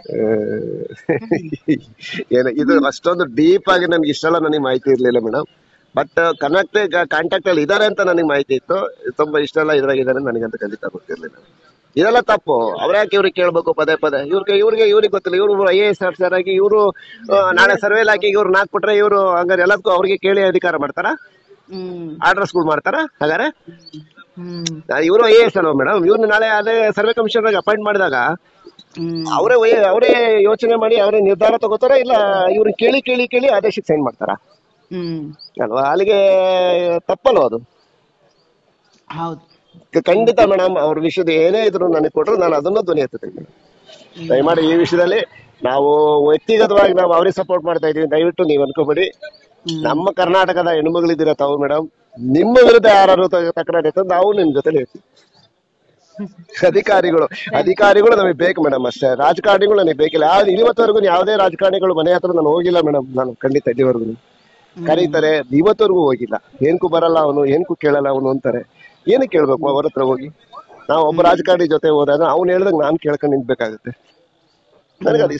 ಏನು ಇದು ಅಷ್ಟೊಂದು ಡೀಪ್ ಆಗಿ ನನ್ಗೆ ಇಷ್ಟೆಲ್ಲ ನನಗೆ ಮಾಹಿತಿ ಇರ್ಲಿಲ್ಲ ಮೇಡಮ್. ಬಟ್ ಕಾಂಟ್ಯಾಕ್ಟ್ ಅಲ್ಲಿ ಇದಾರೆ ಅಂತ ನನಗೆ ಮಾಹಿತಿ ಇತ್ತು. ತುಂಬಾ ಇಷ್ಟೆಲ್ಲ ಇದ್ರಾಗ ಇದಾರೆ ನನಗಂತ ಖಂಡಿತ ಗೊತ್ತಿರ್ಲಿಲ್ಲ. ಇದೆಲ್ಲ ತಪ್ಪು. ಅವ್ರ್ಯಾಕೆ ಇವ್ರಿಗೆ ಕೇಳ್ಬೇಕು ಪದೇ ಪದೇ? ಇವ್ರಿಗೆ ಗೊತ್ತಿಲ್ಲ. ಇವ್ರು IAS ಆಫೀಸರ್ ಆಗಿ ಇವರು ನಾಳೆ ಸರ್ವೆ ಇಲಾಖೆಗೆ ಇವ್ರು ಕೊಟ್ರೆ ಇವ್ರು ಹಂಗಾರೆ ಎಲ್ಲದಕ್ಕೂ ಅವ್ರಿಗೆ ಕೇಳಿ ಅಧಿಕಾರ ಮಾಡ್ತಾರ, ಆರ್ಡರ್ಸ್ಗಳು ಮಾಡ್ತಾರ? ಹಾಗಾದ್ರೆ ಇವರು IAS ಅಲ್ವಾ ಮೇಡಮ್? ಇವ್ರನ್ನ ನಾಳೆ ಅದೇ ಸರ್ವೆ ಕಮಿಷನರ್ ಅಪಾಯಿಂಟ್ ಮಾಡಿದಾಗ ಅವರೇ ಯೋಚನೆ ಮಾಡಿ ಅವರೇ ನಿರ್ಧಾರ ತಗೋತಾರ, ಇಲ್ಲ ಇವ್ರನ್ನ ಕೇಳಿ ಆದೇಶಕ್ಕೆ ಸೈನ್ ಮಾಡ್ತಾರ ಅಲ್ವಾ? ಅಲ್ಲಿಗೆ ತಪ್ಪಲ್ವ ಅದು? ಹೌದು, ಖಂಡಿತ ಮೇಡಮ್. ಅವ್ರ ವಿಷಯದ ಏನೇ ಇದ್ರು ನನಗೆ ಕೊಟ್ರು ನಾನು ಅದನ್ನ ಧ್ವನಿ ಎತ್ತುತ್ತೇನೆ ಮೇಡಮ್. ದಯಮಾಡಿ ಈ ವಿಷಯದಲ್ಲಿ ನಾವು ವ್ಯಕ್ತಿಗತವಾಗಿ ನಾವು ಅವ್ರಿಗೆ ಸಪೋರ್ಟ್ ಮಾಡ್ತಾ ಇದೀವಿ, ದಯವಿಟ್ಟು ನೀವು ಅನ್ಕೋಬೇಡಿ. ನಮ್ಮ ಕರ್ನಾಟಕದ ಹೆಣ್ಮಗಳಿದ್ದೀರ ತಾವು ಮೇಡಮ್. ನಿಮ್ಮ ವಿರುದ್ಧ ಯಾರು ತಕರಾರು ಇರ್ತದೆ ನಾವು ನಿಮ್ ಜೊತೆ ಇರ್ತೀವಿ. ಅಧಿಕಾರಿಗಳು ನಮಗೆ ಬೇಕು ಮೇಡಮ್, ಅಷ್ಟೇ. ರಾಜಕಾರಣಿಗಳು ನನಗೆ ಬೇಕಿಲ್ಲ. ಇವತ್ತವರೆಗೂ ಯಾವುದೇ ರಾಜಕಾರಣಿಗಳು ಮನೆ ಹತ್ರ ನಾನು ಹೋಗಿಲ್ಲ ಮೇಡಮ್. ನಾನು ಖಂಡಿತ ಇಲ್ಲಿವರೆಗೂ ಕರೀತಾರೆ, ಇವತ್ತವರೆಗೂ ಹೋಗಿಲ್ಲ. ಏನ್ಕು ಬರಲ್ಲ ಅವನು, ಏನ್ಕು ಕೇಳಲ್ಲ ಅವನು ಅಂತಾರೆ. ಏನಕ್ಕೆ ಕೇಳ್ಬೇಕು ಅವ್ರ ಹತ್ರ ಹೋಗಿ? ನಾವು ಒಬ್ಬ ರಾಜಕಾರಣಿ ಜೊತೆ ಹೋದಾಗ ಅವ್ನು ಹೇಳ್ದಂಗೆ ನಾನು ಕೇಳ್ಕೊಂಡು ನಿಂತ್ಬೇಕಾಗುತ್ತೆ. ನನಗೆ ಅದು